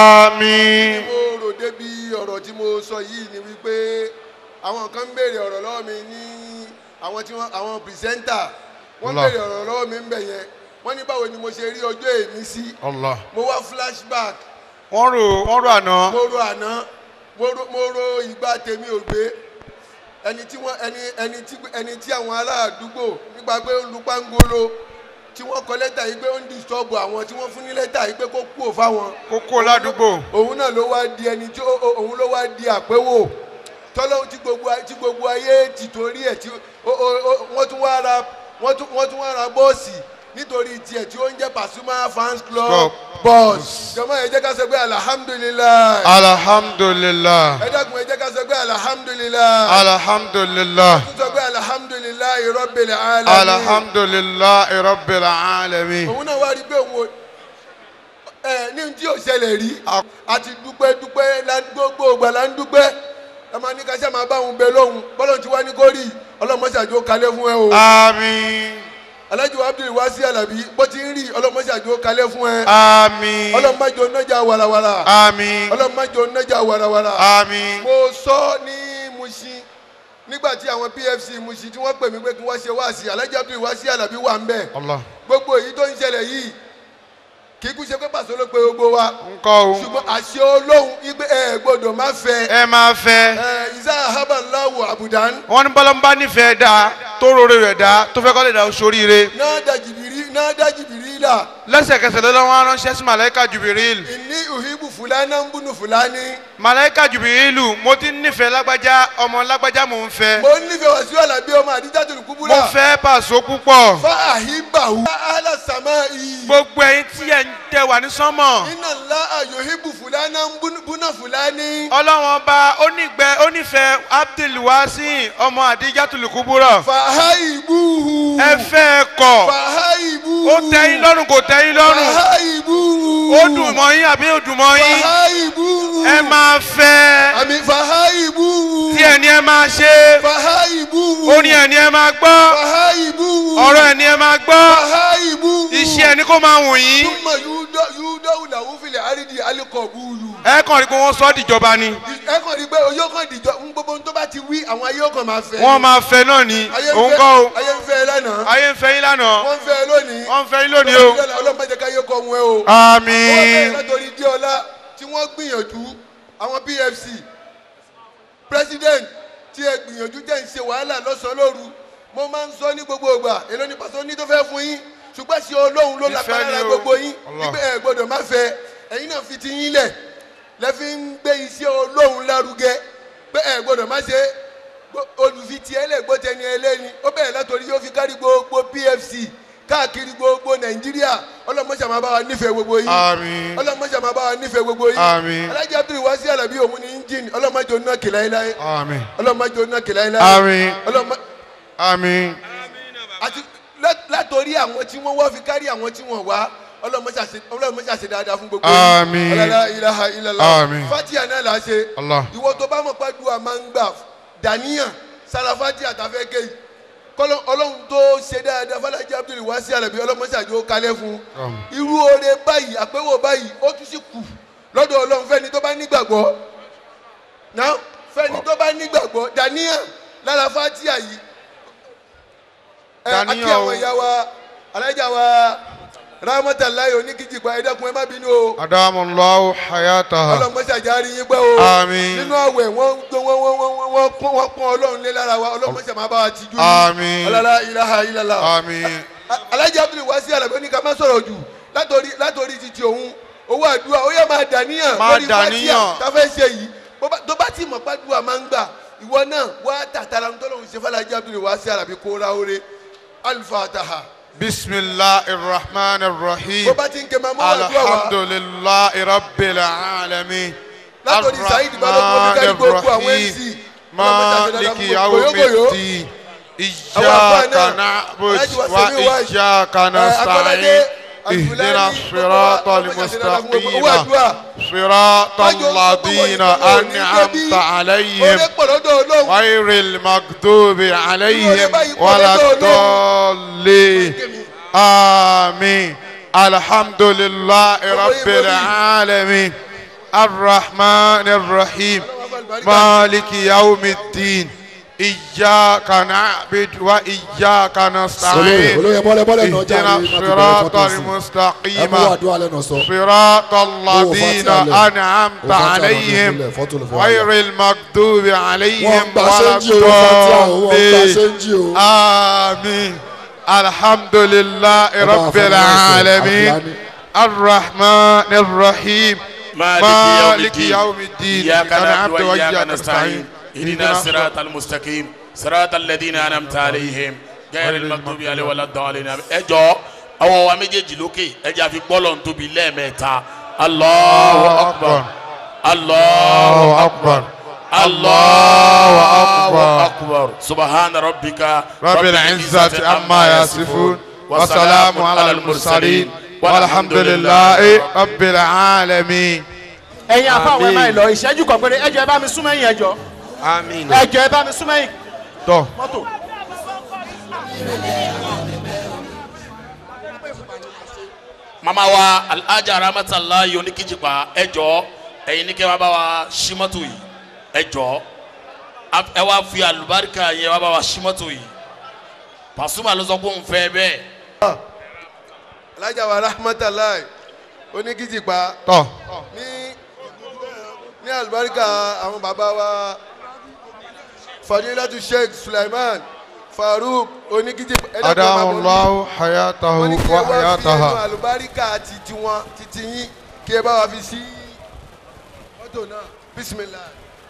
àmín. mo rò débi ọ̀rọ̀ tí mo sọ yìí ni wípé àwọn kan ń béèrè ọ̀rọ̀ lọ́wọ́ mi ní àwọn tí wọ́n àwọn pìrìsẹ́ńtà wọ́n béèrè ọ̀rọ̀ lọ́wọ́ mi ń bẹ̀ yẹn wọ́n ní báwo ni mo ṣe rí ọjọ́ èmi sí. mo wá flashback. wọ́n rò wọ́n rò àná. mo rò àná mo rò mo rò ìgbà tèmi ò gbé ẹni tí wọ́n ẹni ẹni tí ẹni tí àwọn ará àdúgbò nípa pé ń lu pangolo tí wọ́n kọ lẹ́tà yìí pé ó ń disturb àwọn tí wọ́n fún ní lẹ́tà yìí pé kó kú ò fáwọn. kó kú ò ládùúgbò. òun náà ló wá di ẹni tí òun ló wá di àpéwò tọ́lọ́ tí gbogbo tí gbogbo ayé ti torí ẹ̀ tí wọ́n tún wá ra wọ́n tún wọ́n tún wá ra bọ́ọ̀sì nítorí tiẹ̀ tí ó ń jẹ́ Pasuma fans club bọ́ọ̀sì. jọ̀mọ́ ẹ jẹ́ ká sọ pé alhamdulilayi. alhamdulilayi. ẹ dákun ẹ jẹ́ ká sọ pé alhamdulilayi. alhamdulilayi. ẹ tún sọ pé alhamdulilayi rabbil alamin. alhamdulilayi rabbil alamin. òun náà wá rí pé òun ẹ ní tí ò ṣẹlẹ̀ rí àti dúpẹ́ dúpẹ́ gbogbo ìgbà là ń dúpẹ́ ẹ máa ní ká ṣe máa bá òun bẹ lóhùn bọ́lọ̀ tí wá ní kó rí ọlọ́mọṣàjò kalẹ̀ fún ẹ o. àmín. Alhaji wa Abdulwasi Alabi bó ti ń rí ọlọ́mọṣàjò kalẹ̀ fún ẹ. àmín. ọlọ́mọṣàjò nájà warawara. àmín. ọlọ́mọṣàjò nájà warawara. àmín. mo sọ ní Mushin nígbà tí àwọn P F C Mushin tí wọ́n pè mí pé kí wọ́n ṣe wáàsí Alhaji Abdulwasi Alabi wà ń bẹ̀. gbogbo èyí tó ń ṣẹlẹ̀ yìí kì í kú ṣe pé pàṣẹ ló pe gbogbo wa. nkọ́ o. ṣùgbọ́n àṣẹ olóhùn igbe ẹ gbọ́dọ̀ má fẹ́. ẹ máa fẹ́. ẹ ìzá ahabaláwo àbùdán. wọ́n ní bọ́lọ́mbà nífẹ̀ẹ́ dá tó rore rẹ̀ dá tó fẹ́ kọ́ lè dá sóríire. náà da jìbìrí náà da jìbìrí la. lẹ́sẹ̀kẹsẹ̀ lọ́wọ́ aránṣẹ́ sí màláíkà jùbìrìl. ìní ìhìbù fúlàní ń bùnú fúlàní. màláíkà jùbìrìlù mo ti nífẹ̀ẹ́ lágbájá ọmọ lágbájá mò ń fẹ́. mo nífẹ̀ẹ́ Wasiu Alabi ọmọ Adijatul Kubura. mo fẹ́ Paso púpọ̀. fa àhíbàwù. ala sàmáì. gbogbo ẹ̀yin tí ẹ̀ ń tẹ wà ní sánmọ̀. iná ńlá ayòhìbù fúlàní ń bùnú fúlàní. ọlọ́wọ́n ọba onígbẹ́ onífẹ̀ẹ́ Abdulwasi ọmọ Adijatul Kubura. fàháìbù. ẹ fẹ́ ẹ kọ̀. fàháìbù. ó tẹ́yìn lọ́rùn kò tẹ́yìn lọ́rùn. fàháìbù. ó dùn mọ́ yín àbí ó dùn mọ́ yín. fàháìbù. ẹ máa fẹ́. àmì fàháìbù. tí ẹ ní ẹ máa ṣe. fàháìbù. ó ní ẹni ẹ máa gbọ́. ọ̀rọ̀ ẹni ẹ máa gbọ́. iṣẹ́ ẹni kó máa wùn yín. ẹ kàn rí pé wọ́n sọ dìjọba ni. ẹ kàn rí pé oyó kan dìjọ ń gbogbo tó bá ti wí àwọn ayé kan máa fẹ́. wọ́n máa fẹ́ náà ni òun kọ́ o. ayé ń fẹ́ lánàá. ayé ń fẹ́ yín lánàá. wọ́n ń fẹ́ lónìí. wọ́n ń fẹ́ yín lónìí o. ọlọ́run má jẹ́ ká yé kọ́ wọn o. àmín. wọ́n bẹ̀rẹ̀ látòrí díọ̀lá tí wọ́n gbìyànjú àwọn P F C president tí ẹ gbìyànjú jẹ́ ń ṣe wàhálà lọ́sàn-án lóru mo máa ń sọ ní gbogbo ìgbà èló ni pàṣẹ ní tó fẹ́ fún yín ṣùgbọ́n ṣe olóhùn ló lápá lára gbogbo yín nígbà ẹ gbọ́dọ̀ má fẹ́ ẹ̀yin náà fi ti yín lẹ̀ lẹ́fi ń gbé iṣẹ́ olóhùn lárugẹ pé ẹ gbọ́dọ̀ má ṣe olùfitì ẹlẹ́gbọ́tẹni ẹlẹ́ni ó bẹ̀rẹ̀ látòrí yóò fi kárí gbogbo P F C káàkiri gbogbo Nàìjíríà ọlọ́mọṣà máa bá wa nífẹ̀ẹ́ gbogbo yín àmín ọlọ́mọṣà máa bá wa nífẹ̀ẹ́ gbogbo yín àmín Alhaji Abdul Wasi Alabi òun ni engine ọlọ́mọjọ náà kì láéláé àmín ọlọ́mọjọ náà kì láéláé àmín ọlọ́mọ. àmín. àti látòrí àwọn tí wọ́n wá fi kárí àwọn tí wọ́n wá ọlọ́mọṣà ṣe dáadáa fún gbogbo yín àmín ọlọ́lá ilaha illallah àmín Fatiha náà là á ṣe Allah. ìwọ tó bá mọ̀ pàdùà máa ń gbà dàníyàn sára Fatiha àtàfẹ́ kéyì kọlọ ọlọ́run tó ṣe dáadáa Alhaji Abdul Wasi Alabi ọlọ́mọṣàjò kalẹ̀ fún irú oore báyìí àpéwò báyìí ó tún sì kù lọ́dọ̀ ọlọ́run fẹ́ni tó bá nígbàgbọ́ náà fẹ́ni tó bá nígbàgbọ́ dàníyàn lára Fatiha yìí ẹ akí àwọn ìyá wa alájà wa rahmatulahi oníkìjìpá ẹ dákun ẹ má bínú o. adamallahu hayataha. ọlọmọṣàjà rí yín gbẹ́ o. àmín. nínú àwẹ̀ wọ́n wọ́n wọ́n wọ́n wọ́n pọ́n wọ́n pọ́n ọlọ́run lé lára wa ọlọmọṣà máa bá wa ti jú. àmín. ọlọ́lá ilaha illallah. àmín. Alhaji Abdul Wasi Alabi ní ká má sọ̀rọ̀ jù látòrí látòrí títí òun owó àdúrà ó yẹ máa dàníyàn. máa dàníyàn. táfẹ́ ṣe yìí tó bá ti mọ̀ pàdúrà máa ń gbà ìwọ náà wá tàtàrà ntọ́lọ́hún ṣe Alhaji Abdul Wasi Alabi kó ra oore al-Fataha. بسم الله الرحمن الرحيم الحمد لله رب العالمين الرحمن الرحيم مالك يوم الدين إياك نعبد وإياك نستعين اهدنا الصراط المستقيم صراط الذين أنعمت عليهم غير المغضوب عليهم ولا الضالين آمين الحمد لله رب العالمين الرحمن الرحيم مالك يوم الدين إياك نعبد وإياك نستعين اهدنا الصراط المستقيم صراط الذين أنعمت عليهم غير المغضوب عليهم ولا الضالين آمين الحمد لله رب العالمين الرحمن الرحيم مالك يوم الدين إياك نعبد وإياك نستعين اهدنا الصراط المستقيم صراط الذين أنعمت عليهم غير المغضوب عليهم ولا الضالين ẹ jọ̀ọ́ àwọn wa méjèèjì lókè ẹ jẹ́ àfi gbọ́lọ̀ ń tóbi lẹ́ẹ̀mẹ́ta Allahu akbar Allahu akbar Allahu akbar subhana rabbika rabbil izzati amma yasifun wa salamun ala al-mursalin walhamdulillahi rabbil alamin. ẹ̀yin afáwọn ẹ̀ máa lọ ìṣẹ́jú kan péré ẹ jọ̀ọ́ ẹ bá mi súnmọ́ ẹ̀yìn ẹ jọ̀ọ́. àmín. ẹ jọ̀ọ́ ẹ bá mi súnmọ́ ẹ̀yìn. tọ́. mọ́tò. mama wa alhaja rahmatulahi oníkìjìpá ẹ jọ̀ọ́ ẹ̀yin ní kẹ́ wá bá wa ṣí mọ́tò yìí ẹ jọ̀ọ́ ẹ wá fi àlùbáríkà yẹn wá bá wa ṣí mọ́tò yìí Pasuma ló sọ pé òun fẹ́ bẹ́ẹ̀. Alhaja wa rahmatulahi oníkìjìpá. tọ́. ní ní àlùbáríkà àwọn bàbá wa Fadilatu Sheikh Sulaiman Farouk oníkìjìpá. adamallahu hayatahu wa hayataha. wọ́n ní kí ẹ wá fi ẹnu àlùbáríkà titi wọn titi yín kí ẹ bá wa fi sí mọ́tò náà bisimilah.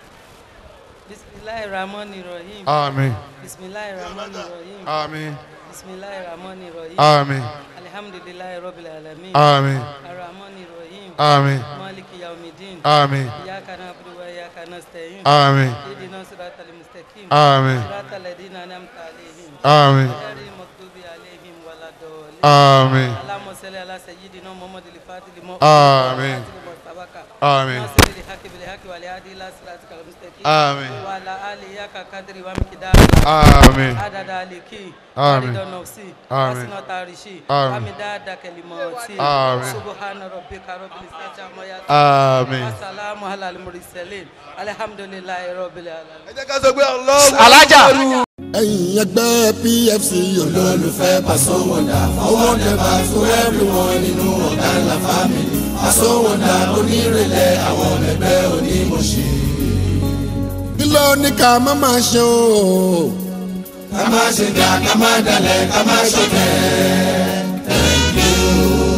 Bismillahirrahmanirrahim. Amin. Bismillahirrahmanirrahim. Amin. Bismillahirrahmanirrahim. Amin. Alhamdulillahi rabbil alamin. Amin. Arrahmanirrahim. Amin. Maliki yawmiddin. Amin. Iyyaka na'budu wa iyyaka nasta'in. Amin. Ihdinas siratal mustaqim. Amin. Siratal ladzina an'amta alaihim. Amin. Ghayril maghdubi alaihim waladdallin. Amin. Allahumma salli ala sayyidina Muhammadil fatihil mu'min. Amin. آمين. ناصر الحق بالحق والهادي إلى صراطك المستقيم. آمين. وعلى آله حق قدره ومقداره. آمين. عدد آلكي. آمين. عدد نفسي. آمين. حسن تاريشي. آمين. ومداد كلماتي. آمين. سبحان ربك رب العزة عما يصفون. آمين. والسلام على المرسلين. الحمد لله رب العالمين. alájà. ẹ̀yin ẹgbẹ́ P F C olólùfẹ́ Paso Wonder fọwọ́ nẹ́bà tó everyone nínú ọ̀gá ńlá family Paso Wonder onírèlẹ̀ àwọn ẹgbẹ́ onímọ̀ṣẹ́. kí ló ní ká má máa ṣe o. ká má ṣe dá ká má dalẹ̀ ká má ṣe bẹ́ẹ̀. thank you.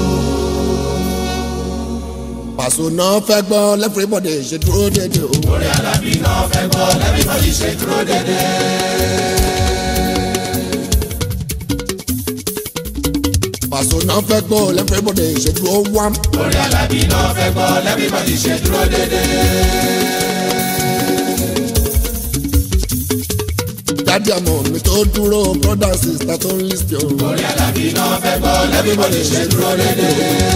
Paso náà fẹ́ gbọ́ everybody ṣe dúró dédé o. orí Alábí náà fẹ́ gbọ́ everybody ṣe dúró dédé. Paso náà fẹ́ gbọ́ everybody ṣe dúró wá. orí Alábí náà fẹ́ gbọ́ everybody ṣe dúró dédé. dádì àmọ́ mi tó dúró brother sister tó ń list yo. orí Alábí náà fẹ́ gbọ́ everybody ṣe dúró dédé.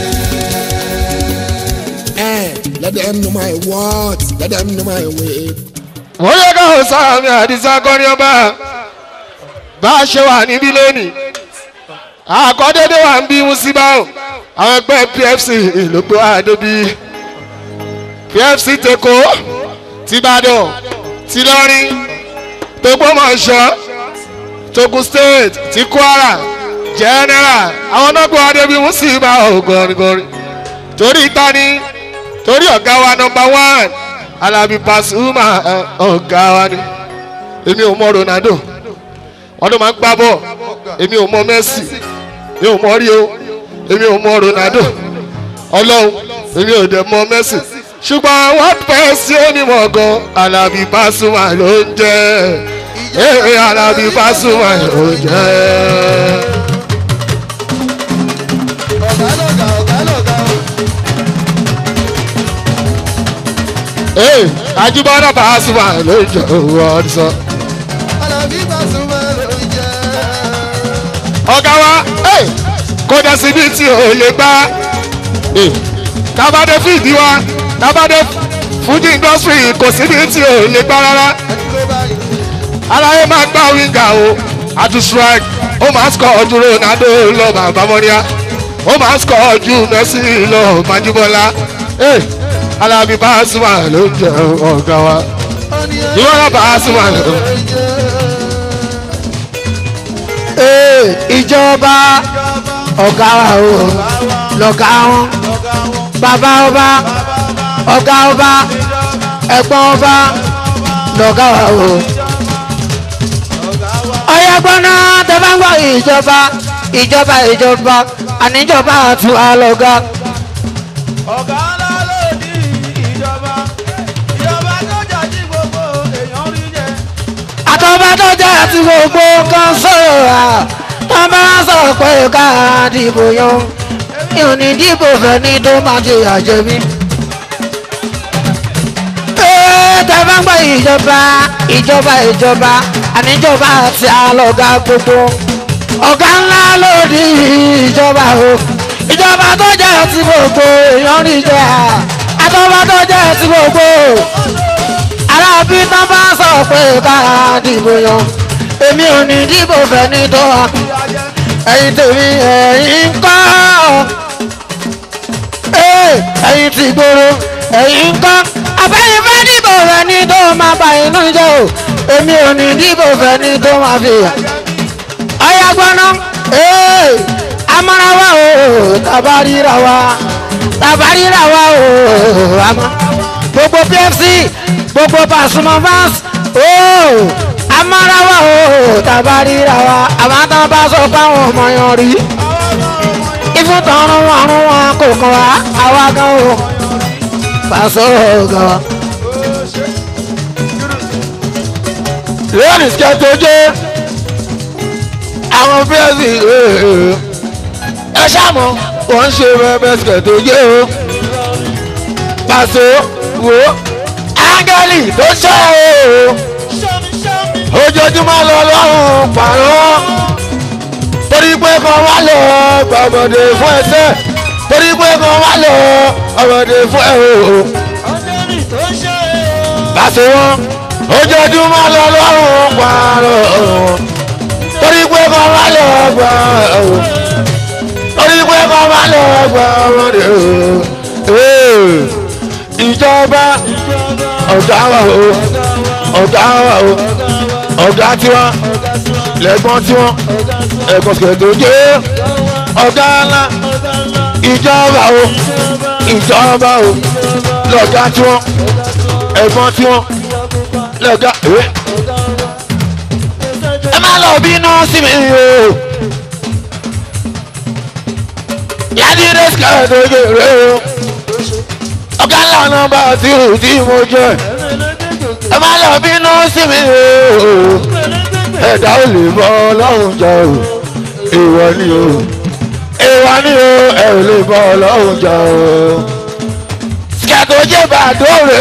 Let them know my words, let them know my way. wọ́n yẹ ká Sàámì Àdìsá kọrin ọba bá a ṣe wà níbí lónìí àkọ́dédé wà ń bí musiba o àwọn ẹgbẹ́ P F C ìlógbó àdóbi P F C tèkó tìbàdàn tìlọrin tògbómọ̀ṣọ́ togun state ti Kwara general àwọn ọ̀nàgbọ́ àdóbi musiba o gọ̀rìngọ̀rì torí tani torí ọ̀gá wa nọmba one Alábí Pasuma ọ̀gá wa ni èmi ò mọ Ronaldo wọn ló máa ń gbá bọ̀ èmi ò mọ Messi èmi ò mọ Rio èmi ò mọ Ronaldo ọlọ́run èmi ò dẹ̀ mọ Messi ṣùgbọ́n wọ́n pẹ́ sí onímọ̀ gan Alábí Pasuma ló ń jẹ́ ee Alábí Pasuma ló ń jẹ́. ọ̀gá lọ́gà ọ̀gá lọ́gà o. Hey, Ajibọlá Pasuma ló ń jẹ owó ọdún. Alábí Pasuma ló ń jẹ. ọ̀gá wa kó dá síbi tí o lè gbá. tábàdé fìdí wa tábàdé Fuji industry kò síbi tí o lè gbá rárá. aláyé máa gbá wíńgà o àti strike ó máa ń score ojú Ronaldo lọ bàbá mọ́ríà ó máa ń score ojú Messi lọ Majibọlá. Alábí Pasuma ló ń jẹ ọ̀gá wa Ajibọlá Pasuma ló ń jẹ. ìjọba ọ̀gá wa o lọ̀gá wọn bàbá ọba ọ̀gá ọba ẹ̀gbọ́n ọba lọ̀gá wa o. ọ̀yà gbọ́ná tó bá ń gbọ́ ìjọba ìjọba ìjọba àníjọba àtún àlọ́gá. ọ̀gá ńlá ló ní ìjọba ìjọba tó jà sí gbogbo èèyàn rí jẹ. àtọ́ba tó jà sí gbogbo kan sọ̀rọ̀ à tó bá sọ pé ká dìbò yan mi ò ní dìbò fẹ́ni tó máa ti àjẹ mi. tẹ́ bá ń gbọ́ ìjọba ìjọba ìjọba àníjọba àti àlọ́gá gbogbo ọ̀gá ńlá ló ní ìjọba o ìjọba tó jẹ́ ti gbogbo èèyàn rí jẹ́ àtọ́ba tó jẹ́ ti gbogbo Alábí tán bá sọ pé ká dìbò yan èmi ò ní dìbò fẹ́ni tó wà ẹ̀yin tèmi ẹ̀yin ń kọ́ ẹ̀yin ti gbòòrò ẹ̀yin ń kọ́ àbẹ́yìn fẹ́ dìbò fẹ́ni tó máa bà inú jẹ́ o èmi ò ní dìbò fẹ́ni tó máa fi yà ọ̀yà gbọ́ná amọ̀ra wa o tabarira wa tabarira wa o ama gbogbo P F C gbogbo Pasuma fans o amọ̀ra wa o tabarira wa àwọn tó bá sọ fáwọn ọmọ yẹn rí ifun tọrun ọrùn wọn kò kàn wá àwa gan o Paso gan wa. lórí sikẹ́tọ́jẹ́ àwọn P F C ẹ ṣàmù wọ́n ṣe bẹ́ẹ̀ sikẹ́tọ́jẹ́ o Paso wo áńgẹ́lì tó ṣe o ojoojúmọ́ lọ lọ́rùn pààrọ̀ torí pé kan wá lọ gbàgbọ́dé fún ẹsẹ̀ torí pé kan wá lọ ọ̀rọ̀dé fún ẹ̀ o. pàṣẹ wọn ojoojúmọ́ lọ́lọ́run pààrọ̀ torí pé kọ́ máa lọ gbà torí pé kọ́ máa lọ gbà ọmọdé ìjọba ọ̀gá wa o ọ̀gá wa o ọ̀gá tiwa lẹ́gbọ́n tiwọn ẹ̀gbọ́n kẹ̀kẹ́ jẹ́ ọ̀gá ńlá ìjọba o ìjọba o lọ́gá tiwọn ẹ̀gbọ́n tiwọn lọ́gá ẹ̀ ẹ má lọ bínú sí mi o yàtí rẹ́sìkà tó yẹrẹ o ọ̀gá ńlá nọ́mbà tí o tí mo jẹ ẹ má lọ bínú sí mi o ẹ̀dá ò lè bọ́ ọlọ́run jà o èèwọ̀ ni o èèwọ̀ ni o ẹ̀ ò lè bọ́ ọlọ́run jà o sikẹ́tò jẹ́ bàdóore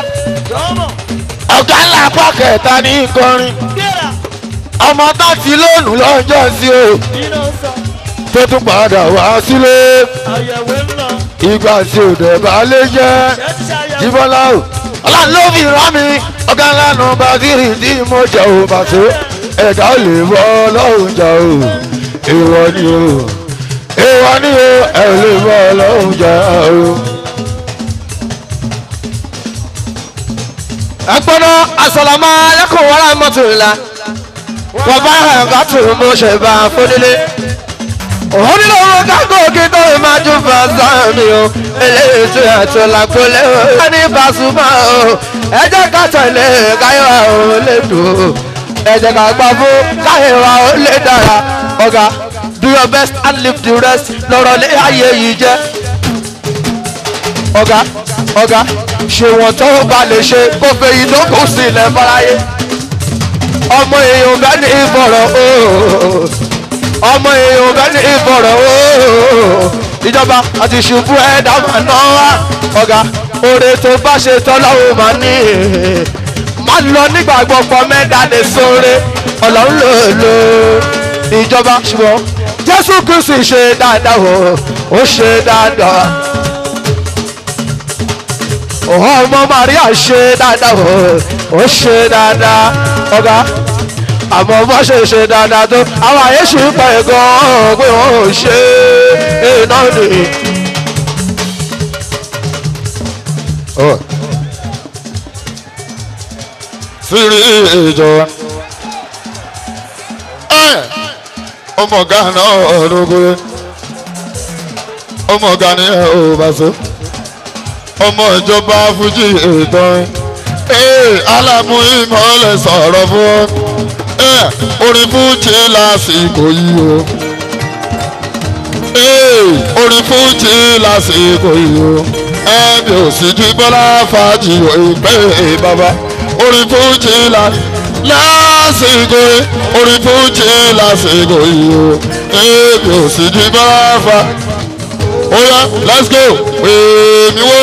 ọ̀gá ńlá pọ́kẹ̀ta ní kọrin ọmọ tó ti lónìí lọ́jọ́ sí o tó tún padà wá sílé ìgbà tí ò dẹ̀ bá lè jẹ́ jíbọ́lá o ọlọ́run ló fi rán mi ọ̀gá ńlá nọ́mbà tírì tí mo jẹ́ o bàtó ẹ̀dá ò lè bọ́ ọlọ́run jà o èèwọ̀ ni o èèwọ̀ ni o ẹ̀ ò lè bọ́ ọlọ́run jà o. agbọ́dọ̀ asọ̀làmọ́ ayẹ́kọ̀ọ́ wàrà mọ́tòlá wọ́n bá ẹ̀ka tó mú ṣe bá a fúnilé. òun nílò owó kákó kí tó máa tún fà sáàmì o eléyìí tó yàtọ̀ làkúlẹ̀ o. wọ́n ní Pasuma o ẹ jẹ́ ká tẹ̀lé káyọ̀ o lè dùn o ẹ jẹ́ ká gbà fún káyọ̀ o lè dára. ọ̀gá do your best and leave the rest lọ́rọ̀ lé ayé yìí jẹ́. ọ̀gá ọ̀gá ṣe wọ́n tó bá lè ṣe kó fẹ́ yìí tó kù sílẹ̀ fáráyé. ọmọ èèyàn bẹ́ẹ̀ ní ìfọ̀rọ̀ ooo ọmọ èèyàn bẹ́ẹ̀ ní ìfọ̀rọ̀ ooo ìjọba àti ṣubú ẹ̀dá máa ná wá. ọ̀gá oore tó bá ṣe tọ́lọ́wọ́ máa ní máa lọ nígbàgbọ́ pọ̀ mẹ́ta lè sóore ọlọ́run ló lò ìjọba ṣùgbọ́n Jésù Kristi ṣe dáadáa o ó ṣe dáadáa ọmọ Maria ṣe dáadáa ó ṣe dáadáa ọ̀gá àmọ́ bó ṣe ṣe dáadáa tó àwọn àyè ṣì ń pa ẹ̀gàn pé wọ́n ò ṣe é náà ni. sírí ìjọba ọmọ ọ̀gá náà ọ̀dọ́gbọ́n ọmọ ọ̀gá ni ẹ̀ ò bá so ọmọ ìjọba fújì ìtàn alámú ìmọ̀lẹ̀ sọ̀rọ̀ fún ọ orin fújì lásìkò yìí o orin fújì lásìkò yìí o ẹbí ò sì jí bọ́lá fàájì ìpè bàbá orin fújì lásìkò yìí orin fújì lásìkò yìí o ẹbí ò sì jí bọ́lá fàájì. Oh yeah, let's go. Wèmí wò.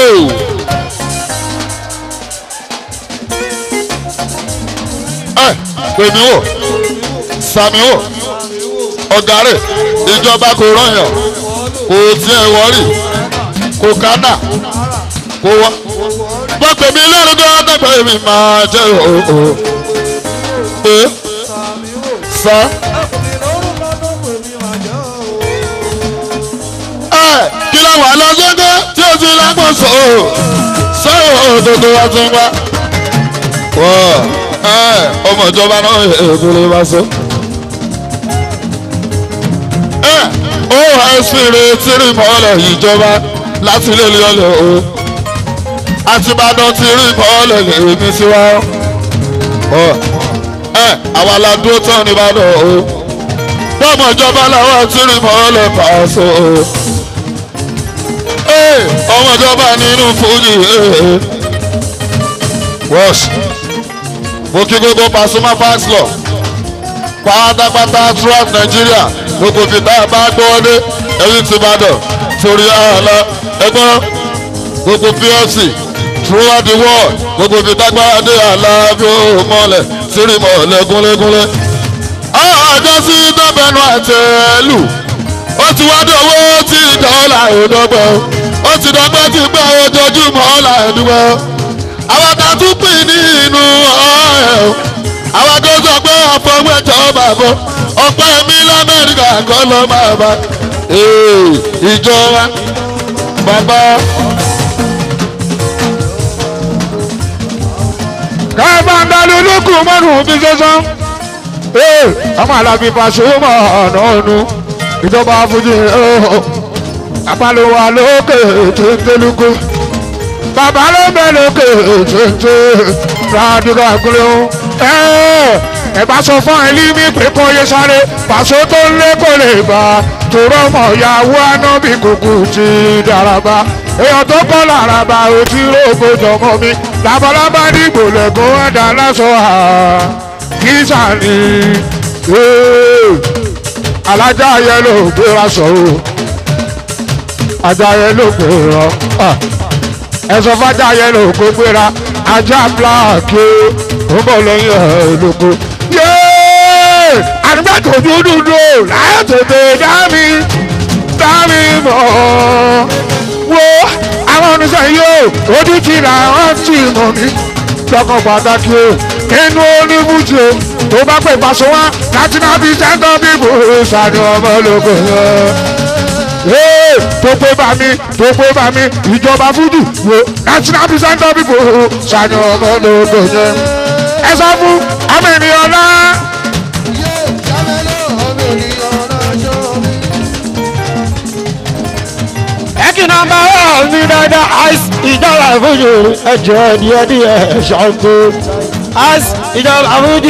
Ẹ wèmí wò. Sàmì wò. Ọ̀gárẹ̀ ìjọba kò rọ̀yàn. Kò tiẹ̀ wọ́rì. Kò kánà. Kò wá. Bọ́pẹ̀ mi lẹ́nu gan dẹ́pẹ̀ mi máa jẹ́ òhò. Ẹ sá. Kí ló wà lọ́sọ́dọ́ tí o ti lágbó sọ sọ́ọ̀ òdòdó wa tún wá. Ọmọ ìjọba náà èkó lè wá sọ. Ó wà ẹ́sìrì tìrì mọ́lẹ̀ ìjọba láti ilé ilé ọlẹ̀ o. Àtìbàdàn tìrì mọ́lẹ̀ èmi sí wa. Àwa la dúró tán nìbàdàn o. Bọ́ọ̀mù ìjọba làwọn tìrì mọ́lẹ̀ pàṣẹ o. Ọmọ ìjọba nínú fújì wọ́ọ̀ṣ mo kí gbogbo Pasuma fans club pátápátá throughout Nigeria gbogbo fìtá bá gbọ́wọ́dé ẹ̀yìn ti Ìbàdàn torí àhàlà ẹgbọ́n gbogbo P F C throughout the world gbogbo fìtá gbáradé àhàlà bí ó mọ́lẹ̀ sírí mọ́lẹ̀ gúnlégúnlé. ọjọ́ sí dọ́bẹ̀nu àtẹ̀lù ó ti wá dé owó tí dọ́là ìdọ́gbẹ́ ó ti dọ́gbẹ́ ti gbẹ́ ojoojúmọ́ ọ̀la ẹ̀dúgbẹ́ àwọn tá a tún pè nínú ọ̀rẹ́ o àwọn tó sọ pé àfọwọ́jọ́ bàbọ̀ ọ̀pẹ́ mi lamẹ́ríkà kọ́ ló máa bá ìjọba bàbá. káfáńdà lulúkù mọ́rùn bí sọ́sán ọmọ alábí Pasuma ọ̀nà ọ̀nù ìjọba fújì àpàlùwà lókè téńtélúkú bàbá ló bẹ lókè téńté ràdúrà gúnlẹ̀ ẹ bá sọ fún ẹlímí pé kó yẹ sáré pàṣẹ tó ń lé kó lè bá tòrọ mọ ìyàwó anábì kúkú ti dàràbà èèyàn tó kọ́ làràbà ò tí rògbò jọmọ mi labalábá dìgbò lẹ́gùn ẹ̀dá lásọ à kí sàní alájà yẹ ló gbéra sọ o ajá yẹ ló gbéra ẹsọ fájà yẹ ló kó gbéra ajá bíláàkì ó bọ̀ lẹ́yìn ẹ̀ lóko àdúgbò tó dúdú lò láyé tètè dá mi dá mi mọ̀ wo àwọn oníṣẹ́ yóò ojú ti làwọn ti mọ̀ mí lọ́kàn pàtàkì o inú oníbùjì o tó bá pè pàṣẹ wá láti náà fi sẹ́ńtọ́ bíbù ìsàdùn ọmọ olóko yẹn tó pé bá mi tó pé bá mi ìjọba fúdù wo láti náà fi sẹ́ńtọ́ bíbù ìsàdùn ọmọ olóko yẹn ẹ sọ fún ọmọ ènìyàn náà. ẹkì nọ́mbà wọn ní dáadáa ice ìjọba fújì ẹjọ díẹ̀ díẹ̀ ṣọgbó ice ìjọba fújì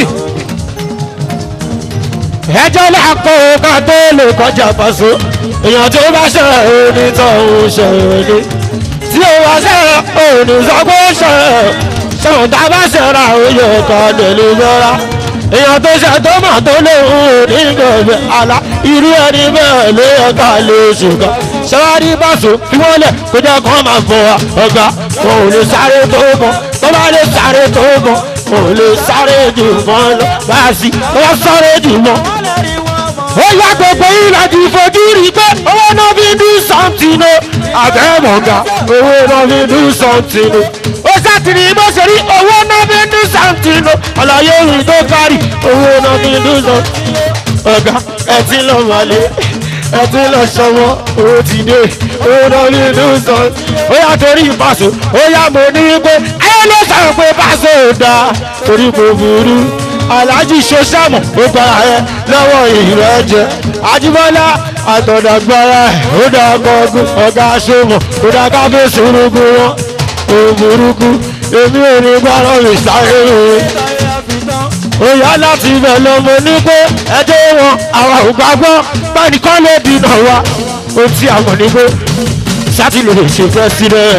ẹjọ làkó ká tó lè kọjá pàṣẹ èèyàn tó bá ṣe òní tó ń ṣe òní tí ó bá ṣe òní sọ pé ṣe ṣòun tá a bá ṣe ra òye kan lè lè yọra èèyàn tó ṣe tó mà tó lóhùn ní gbẹ̀gbẹ̀ àlá irú ẹni bẹ́ẹ̀ ló yẹ ká lè ṣùgbọ́n ṣẹ́wárí báṣọ fi wọ́n lẹ̀ kó jẹ́ kó máa bọ̀ wá ọ̀gá wọn ò lè sáré tó bọ̀ tó bá lè sáré tó bọ̀ wọn ò lè sáré jù mọ́ lọ báàsì tó bá sáré jù mọ́. ó yá gbogbo yìí láti fojú rí pé owó náà fi dú something o àbẹ́mọ̀gá owó náà fi dú something o ó sátìrì bó ṣe rí owó náà fi dú something o àlàyé òyìn tó kárí owó náà fi dú something ọ̀gá ẹ̀ tí lọ́ọ́ wálé ẹ ti lọ sọmọ owó ti dé owó náà ní ìlú sọ ó yà torí ìbáṣọ ó yà mo ní pé ayé ló sọ pé báṣọ ò dáa torí kò burú aláàjì sọ́sàmù ó gba ẹ lọ́wọ́ ìrẹ́jẹ Àjíbọ́lá àtọ̀dàgbára ẹ̀ ó dá gbọ́ngàn ọ̀gá sọ́mọ̀ ó dá kábíyèsí orúkú wọn ò burúkú èmi ò ní gbárò mi sáré rẹ̀ ó yá láti ibẹ̀ lọ mo ní pé ẹjọ́ wọn àwọn ò gbàgbọ́ báyìí kọ́ ló dínà wa ohun tí a mọ̀ ní pé sátì lè ṣe fẹ́ sílẹ̀.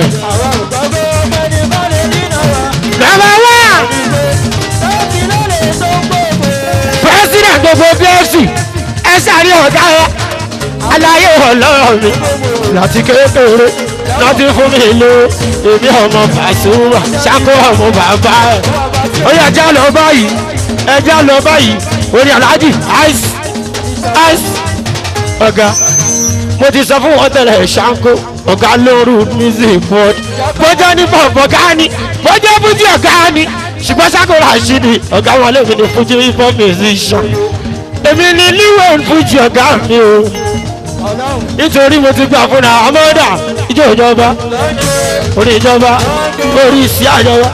Number one president gbogbo P F C ẹ sáré ọ̀gá ẹ aláyé ọlọ́rọ̀ mi láti kékeré láti fún mi lé èmi ọmọ Pasuma ṣàkó ọmọ bàbá ẹ ó yẹ ẹjẹ́ lọ báyìí ẹjẹ́ lọ báyìí orí aláàjì ice ice ọ̀gá mo ti sọ fún wọn tẹ́lẹ̀ ṣáńkó ọ̀gá lóru music board bọ́jà ní bọ̀bọ̀ ọ̀gá ni bọ́jà fújì ọ̀gá ni ṣùgbọ́n ṣàkóso àṣìní ọ̀gá wọn lè mi ní fújì hip hop musician èmi ní líwọ̀n fújì ọ̀gá mi o nítorí mo ti gbà fún náà amọ́dà ìjọ ìjọba orí ìjọba orí ìsí àjọba.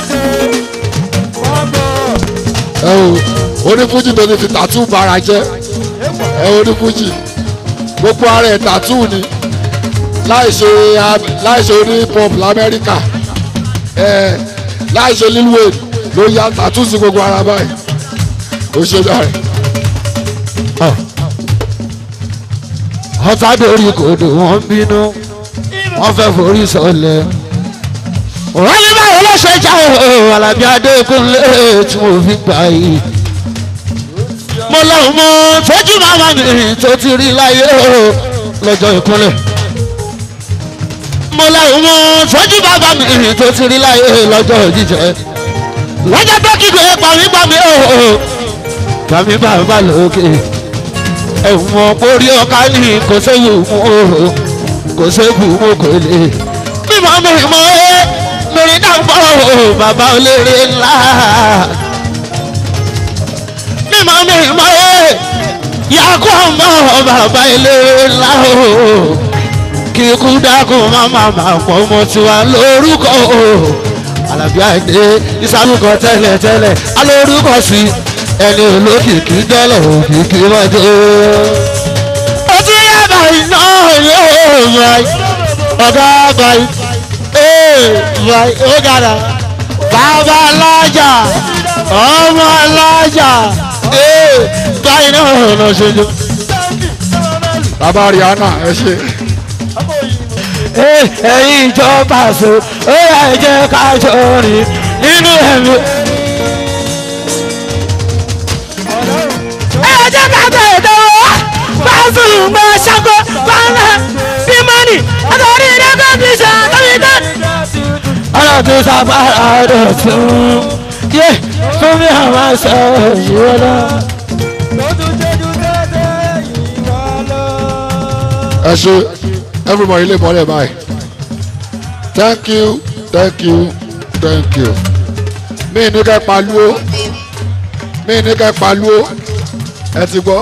ẹ o onífújì tó ti fi tàtú bara jẹ ẹ onífújì gbogbo ara ẹ̀ tàtú ni láìṣe láìṣe oní pop lamẹ́ríkà ẹ láìṣe Lil Wayne ló ya tàtú sí gbogbo ara báyìí ó ṣe dáre. ọ̀tá dorí kodò wọ́n bínú wọ́n fẹ́ forí sọlẹ̀. wọ́n ní báwo ló ṣe já o Àlàbí Adékúnlé tí mo fi gbà yìí. mo lọ́hùn mọ́ tójú màmá mi tó ti rí láyé o lọ́jọ́ ìkúnlẹ̀. mo lọ́hùn mọ́ tójú bàbá mi tó ti rí láyé lọ́jọ́ jíjẹ. lọ́jọ́ tó kígbe pàmípàmí o pàmí bàbá lókè. ẹ̀wọ̀n borí ọ̀ká ní kò séwu mú o kò séwu mú kò lè. bí màá mi mọ ẹ́ obìnrin náà bọ̀ ọ́ bàbá olóore ńlá. mímọ́ mímọ́ ẹ̀ yàgò ọmọ bàbá olóore ńlá o. kíkú dákun máma máa pọ̀ ọmọ tiwa lórúkọ o. Àlàbí Àyìndé ìsàlùkọ tẹ́lẹ̀ tẹ́lẹ̀ alórúkọ sí ẹni olókìkí dọ́là òkìkí mọ́tò. ojú yá báyìí náà yóò báyìí ọ̀gá báyìí ee báyìí ó gàdá bàbá alájà ọmọ alájà ee báyìí náà lọ ṣojú. bàbá Rihanna ẹ ṣe. ẹ̀yin ìjọba so ó yà jẹ́ ká jọ rìn nínú ẹ̀mí. ẹ jẹ́ ká tẹ̀ ẹ̀dọ́ fásitì ń gbọ́ ṣáko fáńlá bí mọ́nì àtàrí ìdẹ́gbẹ́ fi ṣe àtàrí ìdẹ́. ọ̀rọ̀ tó sábàá rẹ̀ tún yé fún mi àwọn aṣọ ìwọ náà. ẹ ṣe everybody lè bọ́lẹ̀ báyìí thank you thank you thank you mi ní kẹ́ paluó mi ní kẹ́ paluó ẹ ti gbọ́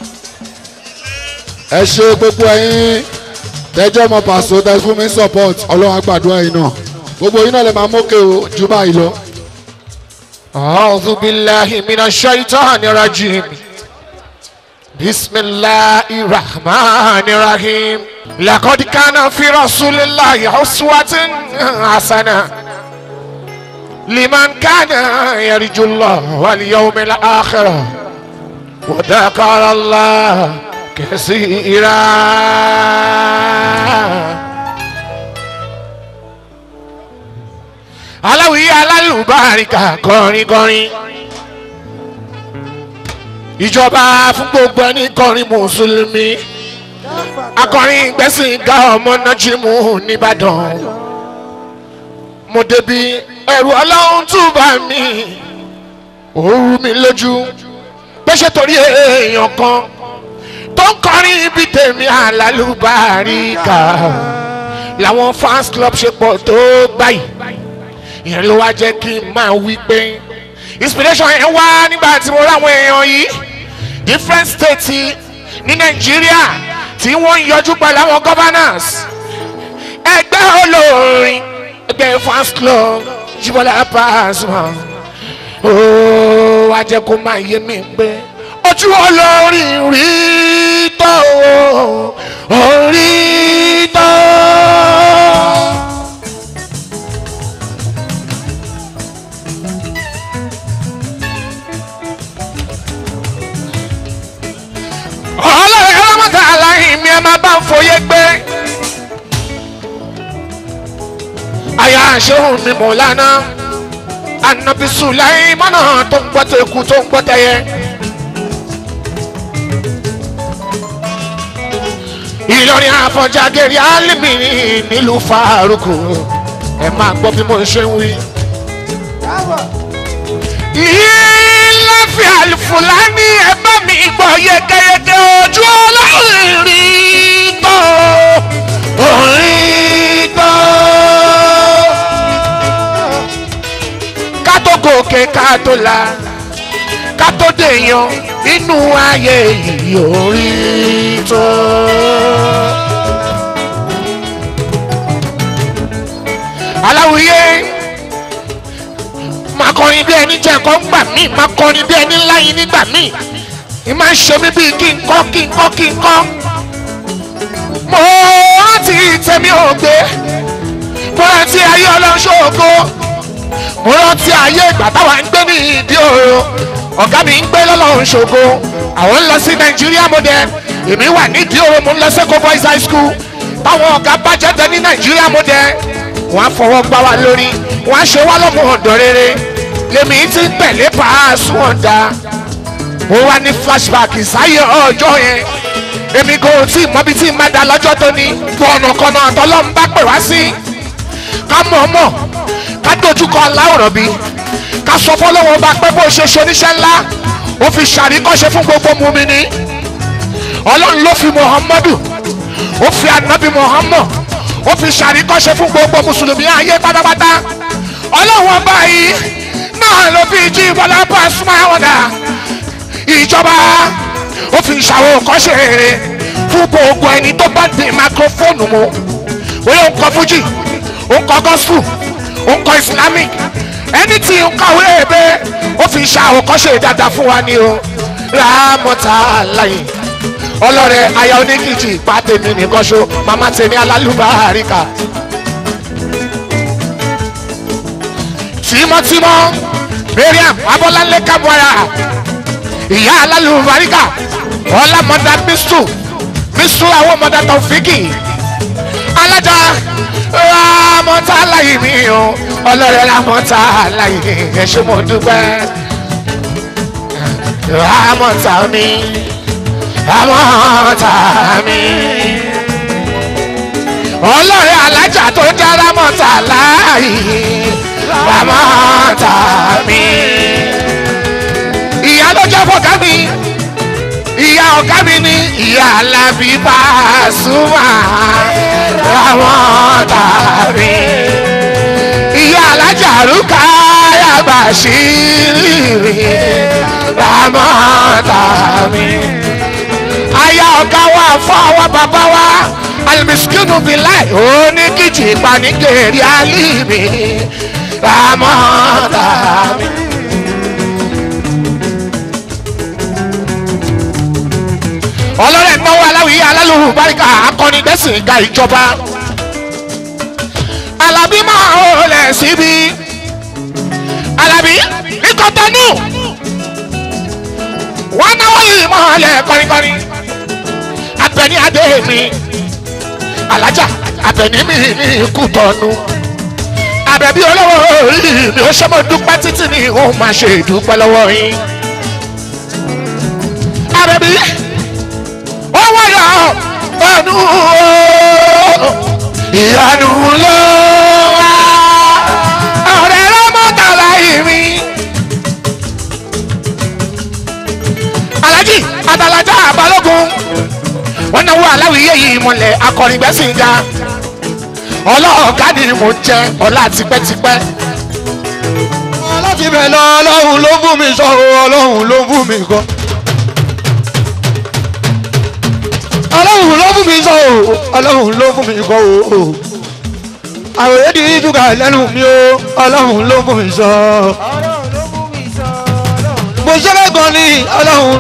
ẹ ṣe gbogbo ẹ̀yin tẹ́jọ́ mọ pàṣẹ tẹ́ fún mi support ọlọ́run àgbàdua yìí náà gbogbo yìí náà lè máa mókè o jù báyìí lọ. a'udhu billahi minash shaitani rajim bismillahir rahmanir rahim. لقد كان في رسول الله أسوة حسنة لمن كان يرجو الله واليوم الآخر وذكر الله كثيرا. aláwìí alálùbáríkà kọrin kọrin ìjọba fún gbogbo ẹni kọrin mùsùlùmí akọrin gbẹ̀sìn ga ọmọ Nájímù nìbàdàn mo débi ẹ̀rù ọlọ́run túbà mi òru mi lójú pé ṣé torí èèyàn kan tó ń kọrin ibi tèmi alálùbáríkà làwọn fans club ṣe pọ̀ tó báyìí ìyẹn ló wá jẹ́ kí n máa wí pé inspiration yẹn wá nígbà tí mo ráwọn èèyàn yìí different states ní Nàìjíríà tí wọ́n ń yọjú pẹ̀lú àwọn governors ẹgbẹ́ olórin ẹgbẹ́ fans club Jíbọ́lá Pasuma ó wá jẹ́ kó máa yé mi pé ojú olórin rí tó orí tó. ọlọ́run ọlọ́mọdé aláìn mi ẹ máa bá ń foyé gbé àyà àṣehùn mi mọ̀ lánàá ànàbí sùláì mọ́nà tó ń gbọ́ tẹ̀kù tó ń gbọ́ tẹ̀yẹ. Ìlọrin Àfọ̀njá gèrè álìmì nílùú Fárúkù ẹ máa gbọ́ bí mo ṣe ń wí. Ìlàfíà Fúlàní ẹ bá mi gbọ́ yẹkẹyẹkẹ ojú ọlọ́run rí tó orí tó. Ká tó gòkè ká tó la ká tó dèèyàn nínú ayé yìí orí tó. Aláwìyé máa kọrin bí ẹni jẹ́ ẹ̀kọ́ ńgbà míì máa kọrin bí ẹni láyìn nígbà míì ì máa ń ṣe mí bíi kí n kọ́ kí n kọ́ kí n kọ́. Mo rántí tèmi ò gbé mo rántí ayé ọlọ́ṣọ́gbó mo rántí ayé ìgbà táwa ń gbé ní ìdí òru ọ̀gá mi ń gbé lọ́lọ́run ṣògo àwọn ń lọ sí Nàìjíríà model èmi wà nídìí òru mo ń lọ sẹ́kọ̀ọ́ boys high school táwọn ọ̀gá bá jẹ́ tẹ ní Nàìjíríà model wọ́n á fọwọ́ gbá wa lórí wọ́n á ṣe wá lọ́mọ ọ̀dọ́ rere lèmi ti ń tẹ̀lé Pasu ọ̀dà mo wá ní flashback sáyé ọjọ́ yẹn èmi kò tí ì mọ́bi tí ì má da lọ́jọ́ tó ní kọ̀nàkọ̀nà àtọ́lọ́mù bá pè wá sí ká mọ̀ mọ̀ ká dojúkọ aláwòrán bí ká sọ fọlọ́wọ́ bá pẹ́ bó ṣe ṣoníṣẹ́ ńlá ó fi ṣàríkọ́ṣe fún gbogbo mùmínì Ọlọ́run ló fi Muhammadu ó fi anabi Muhammad ó fi ṣàríkọ́ṣe fún gbogbo mùsùlùmí ayé pátápátá ọlọ́wọ́n báyìí náà ló fi jí Bọ́lá Pasuma ọ̀dà ìjọba ó fi ṣàwòkọ́ṣe fún gbogbo ẹni tó bá dé máikrófóònù mu bóyá ó ń kọ fújì ó ń kọ gospel ó ń kọ islamic ẹni tí ń kàwé ebe ó fi ṣàwòkọ́ṣe dáadáa fún wa ni o Rámọ́tà láyé ọlọ́rẹ̀ aya oníkìjì ìpá tèmi nìkan ṣo màmá tèmi alálùbáríkà tímọ́tímọ́ Mariam Abọ́láńlé Kábọ́yà ìyá alálùbáríkà ọlámọdá bísú bísú àwọn ọmọdé Taofiki alájà Rámọ́tà láyé mi o ọlọ́rẹ̀ Rámọ́tà láyé ẹ ṣé mo dúpẹ́ Rámọ́tà mi. Rámọ́tà mi ọlọ́rẹ̀ alájà tó jẹ́ Rámọ́tà láàyè Rámọ́tà mi ìyá ló jẹ́ fọ́gá mi ìyá ọ̀gá mi ní ìyá Alábí Pasuma Rámọ́tà mi ìyá alájà Rúkáyà Bàṣírì Rámọ́tà mi aya ọ̀gá wa fún àwọn bàbá wa alimiskinu bilai oníkìjì ìpanigeri alimi Rámọ́tà mi. ọlọ́rẹ̀ náwó aláwìyé alálùbáríkà akọni gbẹ̀sìn ga ìjọba Alábí máa ń lẹ̀ síbi Alábí ní Kọ́tọ́nù wọ́n náwó yìí máa lẹ̀ kọ́ríkọ́rí. Abẹ́ni adé mi alájà Abẹ́ni mi ní ikú tọ́nu Àbẹ̀bí olówó orí mi ó ṣe mo dúpẹ́ títí ni ó máa ṣe ìdúpẹ́ lọ́wọ́ yín Àbẹ̀bí ó wáyà ọ̀nù ìyanu ló wá ọ̀rẹ́ Rámọ́tà láyé mi alájì àtàlájà Balógun wọ́n náwó aláwìyé yìí mọ̀lẹ́ akọrin gbẹ́sìn ga ọlọ́ọ̀gá ni mo jẹ ọlá tipẹ́tipẹ́. láti bẹ̀ lọ ọlọ́run ló bù mí sọ ọlọ́run ló bù mí kọ́ ọlọ́run ló bù mí sọ ọlọ́run ló bù mí kọ́ o àròyé di ìdúgà lẹ́nu mi o ọlọ́run ló bù mí sọ mo ṣẹlẹ̀ gan ni ọlọ́run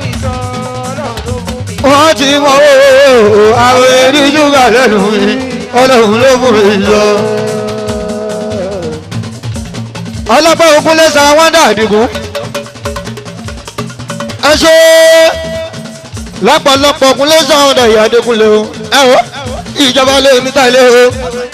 wọ́n ti mọ̀ ooo àwọn èdè ṣúgà lẹ́nu mi ọlọ́run ló fún mi lọ. ọlọ́pàá ogun lẹ́sàn án wọ́n dà dìgún. ẹ ṣe lọ́pọ̀lọpọ̀ ogun lẹ́sàn án ọ̀dà ìyá Adékúnlé o. ẹ o ìjọba lé mi ta ilé o.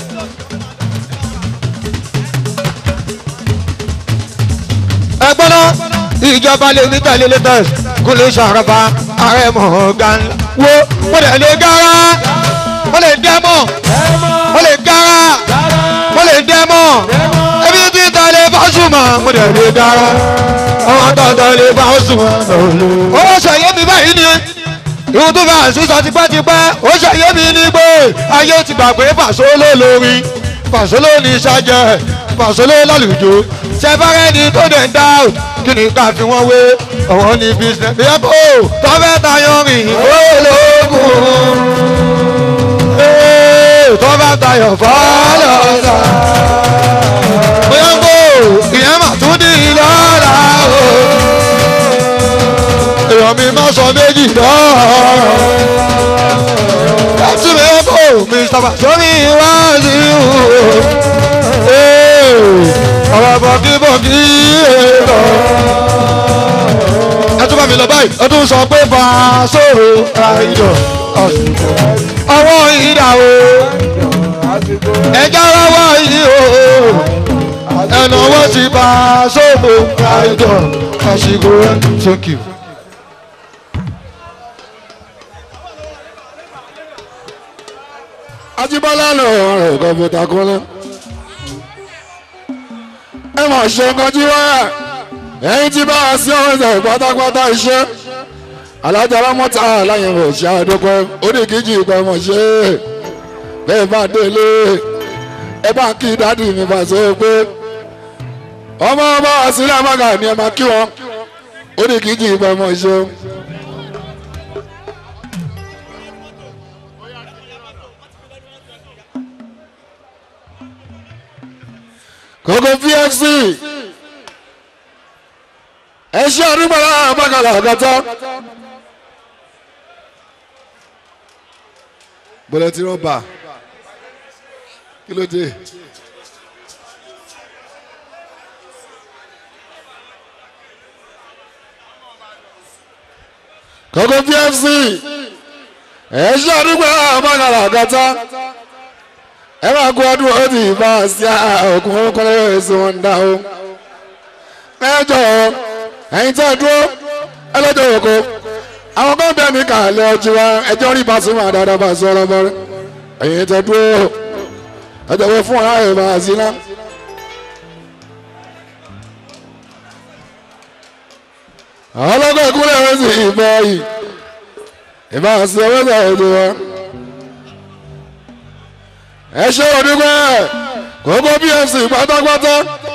ẹ gbọ́dọ̀ ìjọba lé mi ta ilé latest Kúnlé Ṣàràfà ààrẹ mọ̀ọ́gán wo mo lè lè gara mo lè dẹ́mọ̀ mo lè gara mo lè dẹ́mọ̀ ebi tí ta lè bá sùnmọ̀ mo lè lè gara ọmọ tọ̀tọ̀ lè bá sùnmọ̀. ó ṣàyẹ̀ mi báyìí ni ìwọ́n tó bá sísọ tipẹ́tipẹ́ ó ṣàyẹ̀ mi ní pé ayé ti gbà pé Pàṣọ ló lórí Pàṣọ ló ní ṣájẹ́ Pàṣọ ló lálùjọ ṣẹfẹ́rẹ́ ni tó dẹ̀ ń dá kí ni ká fi wọ́n wé ọ̀wọ́n ní business bí ẹ kó tọ́fẹ́ tayọ rìn ológun tọ́fẹ́ tayọ fọ́lọ́sà bí ẹ kó ìyẹn mà tún ní lọ́la o èèyàn mi má sọ méjì lọ́rọ̀ láti bí ẹ kó Mr. Pasumi wá sí o ọ̀rọ̀ bọ̀kíbọ̀kí èèlọ. ẹ tún bá mi lọ báyìí ẹ tún sọ pé Paso àìjọ ọwọ́ ìdá o ẹja lọ́wọ́ yìí o ẹnu ọwọ́ ti Paso àìjọ àṣìkò rẹ. Thank you. Ajíbọ́lá lọ rẹ̀ kọ̀mpútà kúnlẹ̀. ẹ mọ̀ ṣe kọjú wáyà ẹ̀yin tí bá a sí ọ̀rẹ́ pátápátá iṣẹ́ Alájà Rámọ́tà láyé rẹ̀ ṣe àdókò oníkejì ìgbà mọ̀ ṣe bẹ́ẹ̀ bá délé ẹ bá kí dádì mi bá sọ pé ọmọ ọmọ àsìlẹ̀ àmàgà ni ẹ máa kí wọn ó ní kí jì ìbọn ọmọ ìṣe. Kókó P F C ẹ ṣe àdúgbò lára àbákalà àgàtà bọ́lẹ̀ tí wọ́n bà kí ló dé. Kókó P F C ẹ ṣe àdúgbò lára àbákalà àgàtà ẹ máa kó ọdún ọdún ìbá sí ọkùnrin kọ́lẹ́ èso wọn dá o. ẹ jọ̀ọ́ ẹ̀yin tí a dúró ẹlẹ́jọ́ òkú àwọn kan bẹ́ẹ̀ mi kà lẹ́ ọjọ́ wa ẹjọ́ rí Pasuma dáadáa bá sọ ọlọ́mọrin ẹ̀yin tí a dúró ẹjọ́ wọ fún ara ẹ̀ máa sí ná. àwọn ọlọ́gbọ́n ìkúlẹ̀ wọn sì ìbọn yìí ìbá sí ọwọ́ sọ̀rọ̀ ọjọ́ wa. ẹ ṣe òdìgbò Kókó P F C pátápátá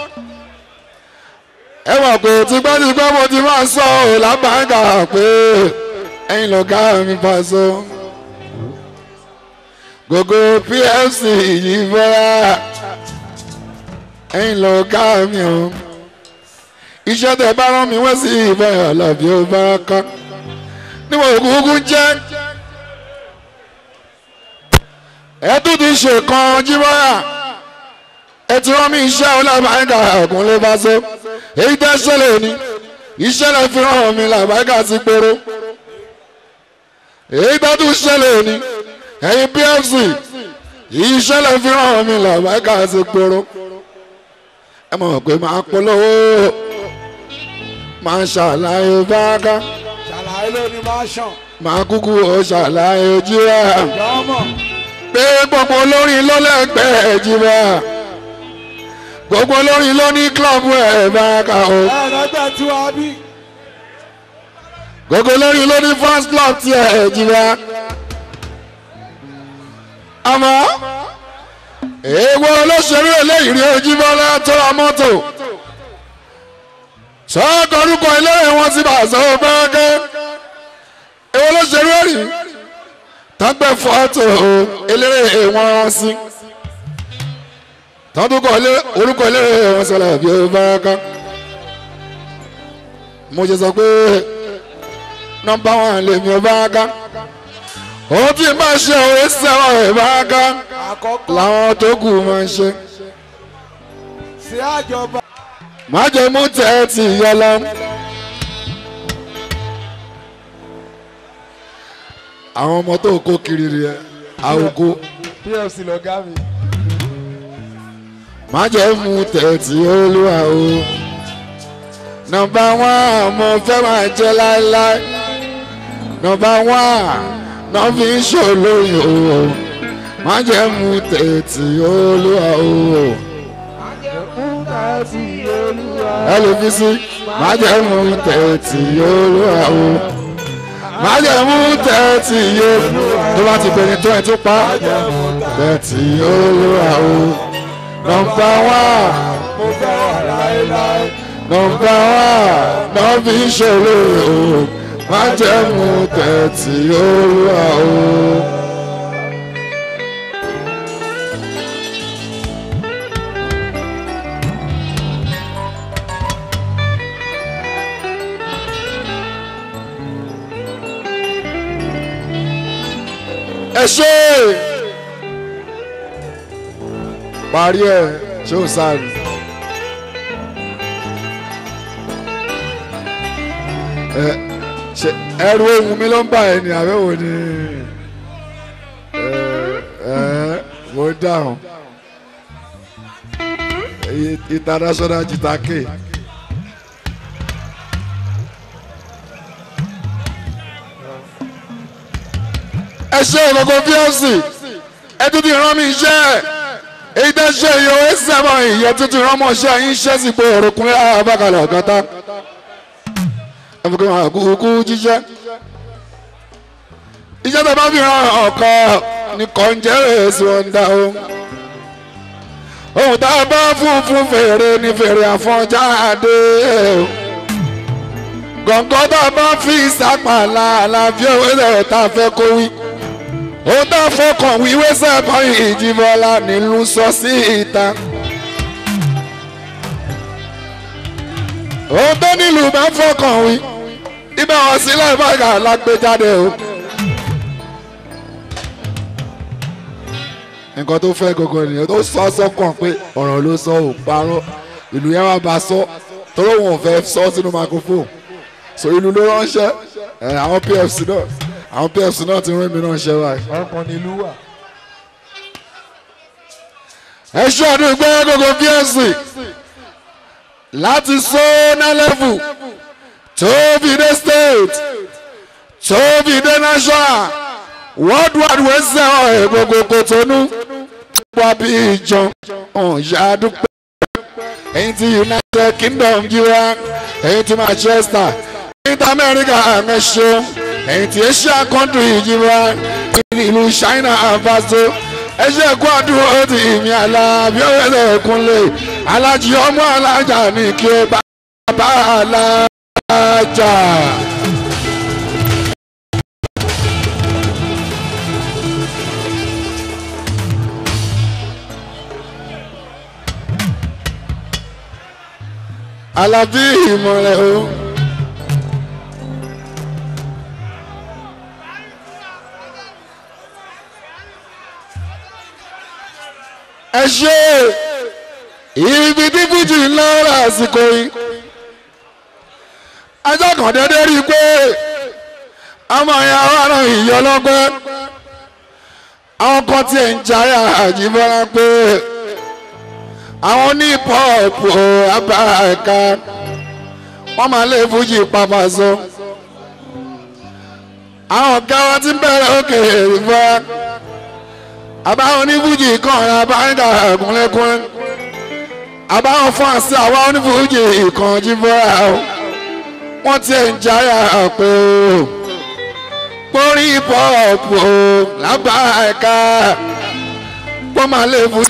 ẹ mọ̀ pé tipẹ́tipẹ́ mo ti máa sọ ọ́ lábàáńgà pé ẹ̀yin lọ́gá mi Paso Kókó P F C yìí bọ́ra ẹ̀yin lọ́gá mi o iṣẹ́ tẹ bá rán mi wọ́n sí ìbọn ọ̀làbí ó bára ká níwọ̀n òkúkú jẹ́ ẹ tún ti ṣe kan jíbọ́yà ẹ ti rán mi iṣẹ́ ọlọ́bàáńgà ọ̀kúnlé Paso èyí tẹ́ ṣẹlẹ̀ ni iṣẹ́ lẹ fi rán mi làbáńgà sí gbòòrò èyí tẹ́ tún ṣẹlẹ̀ ni ẹ̀yin P F C iṣẹ́ lẹ fi rán mi làbáńgà sí gbòòrò ẹ mọ̀ pé máa polówó máa ṣàlàyé báńgà ṣàlàyé lónìí máa ṣàn máa kúkú ó ṣàlàyé ojú ẹ̀ pé gbogbo olórin lọ́lẹ́gbẹ̀ẹ́ jìbà gbogbo olórin ló ní club ẹ̀ bá ká o. ẹ̀ẹ́dẹ́gbẹ́ tí wàá bí. gbogbo olórin ló ní fans club tí ẹ̀ jìbà. àmọ́ èèwọ̀ olóṣèré eléyìí rí Ojúbọ́lá tó ra mọ́tò. sọ́kọ̀ orúkọ eléré wọn ti bà sọ́wọ́ bẹ́ẹ̀kẹ́. èèwọ̀ olóṣèré rí tọ́gbẹ́ fọ́tò eléré wọn rán sí tọ́dúnkọ orúkọ eléré wọn sọ̀rọ̀ bí ó bá ká mo ṣe sọ pé nọ́mbà wọn lè mi ò bá ká òun tí máa ṣe òwe sẹ́wọ̀n ẹ̀ bá ká làwọn tó kù máa ń ṣe. má jẹ́ mú tẹ́ ti yọ lọ. àwọn ọmọ tó kó kiri rẹ àwòkó. P F C lọ̀gá mi. má jẹ́ mú tẹ̀tí Olúwa o nọ́mbà wán mo fẹ́ máa jẹ́ láéláé nọ́mbà wán náà fi ń ṣòlóyìn o má jẹ́ mú tẹ̀tí Olúwa o ẹ lè fi sí má jẹ́ mú tẹ̀tí Olúwa o má jẹ́ mú tẹ̀tí Olúwa tó bá ti bẹ̀rẹ̀ tó ẹ̀ tó pa tẹ̀tí Olúwa o nọ́mbà wán mo fẹ́ wà láéláé. nọ́mbà wán náà fi ń ṣòro o má jẹ́ mú tẹ̀tí Olúwa o. ẹ ṣe parí ẹ ṣé o sáré. ẹ ṣe ẹrù ohun mi ló ń bà ẹ ní àbẹ̀wò ni ẹ ẹ mo dáhùn international jitake. ẹ ṣe ìkọ̀kọ̀ P F C ẹ tún ti rán mi iṣẹ́ èyí tẹ́ ṣe ìyọ̀wé sẹ́mọ̀ ìyẹn tún ti rán mọ́ iṣẹ́ yín ṣẹ́ sí pé òrùkúnlẹ̀ àbákalẹ̀ ọ̀gátá ẹ fi kí wọn kúkú jíṣẹ́ iṣẹ́ tó bá fi ràn ọ̀kọ́ ní kọ́ńjẹ́rẹ́sì ọ̀dà o. ohun tá a bá fún fún fèrè ní fèrè àfọ̀njáde o. gọ̀ǹgọ̀ tá a bá fi ìsapàlà àlàáfíà òwe tá a fẹ́ kó wí. ohun tá a fọkàn wíwé sẹ́ẹ̀bọ̀ ìjìbọ̀lá nílùú sọ sí ìta. ohun tó nílùú bá fọkàn wí ibà wọn sílẹ̀ báyìí lágbèjáde o. nǹkan tó fẹ́ gbogbo ènìyàn tó sọ sọ́kàn pé ọ̀rọ̀ ló sọ ò parọ́ ìlú yẹn wá bá sọ tọ́lọ́ wọn ò fẹ́ sọ sínú microphone so ìlú ló ránṣẹ́ ẹ̀ àwọn P F C náà àwọn P F C náà ti rán mi náà ṣe báyìí. ọkàn nílùú wà. ẹ ṣe ọdún gbé gbogbo P F C láti sọ́nà level tóbi dé state tóbi dé national worldwide wẹ́sẹ̀ ọ̀hẹ́ gbogbo kòtónú wà bí ìjọ ọ̀yàdúpẹ́ ẹ̀yìn tí United Kingdom jíra ẹ̀yìn tí Manchester ẹ̀yìn tí America ẹ̀ṣọ́ ẹ̀yìn tí Asia country jíra ìlú China àfàṣọ ẹ̀ṣẹ̀ ẹ̀kọ́ àdúró ti ìmì àlà bí ó rẹ̀ kúnlẹ̀ alájí ọmọ alájà ní kí ó bá bá alájà. Alábí ìmọ̀lẹ̀ o. ẹ ṣe ibi tí fújì ńlá rà àsìkò yìí ajá kan dédé rí i pé ọmọ yẹn àwọn àrùn ìyọlọ́gbẹ́ àwọn kan tí ẹ̀ ń jayà àjíbọ́lá pé àwọn ní pọ́ọ̀pù abáàká wọ́n máa lé fújì pàpà sọ àwọn ọ̀gá wọn ti bẹ̀rẹ̀ òkè ìfọ́ àbáwọn onífújì kan ra báńkà kúnlẹ́kúnlẹ́ àbáwọn fún àṣẹ àwa onífújì kan jíbọ́ra o wọ́n ti ń jáyà pé o pórí pọ́ọ̀pù lábàáká wọ́n máa lé fújì.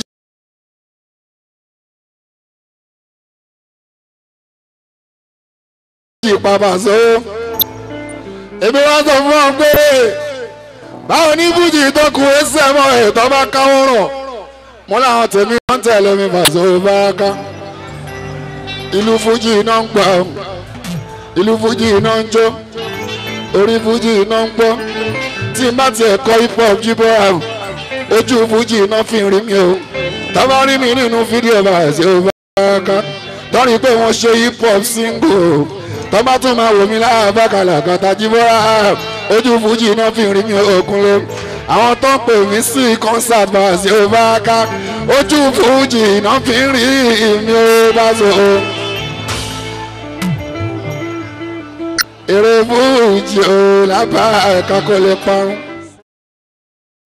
Pàpà so èmi wá sọ fún ọ pé báwo ní fújì tó kù ẹsẹ̀ mọ́ ètò bá káwọ́ rọ̀ mo láwọn tèmi wọ́n tẹ̀lé mi Paso Baraka ìlú fújì iná ń gbọ́ ìlú fújì iná ń jó orí fújì iná ń gbọ́ tí n bá tiẹ̀ kọ́ hip hop jíbọ́ra ojú fújì iná fi rí mi o tọ́ba rí mi nínú fídíò Paso Baraka tọ́rí pé wọ́n ṣe hip hop single tọ́ba tún máa wò mí láàbá kàlàkà tajibọ́ra ojú fújì náà fi rí mi òkunlé àwọn tó ń pè mí sí concert Paso Baraka ojú fújì náà fi rí mi ó bá so. èrè fújì ó lábàá ẹ̀ka kò lè parun.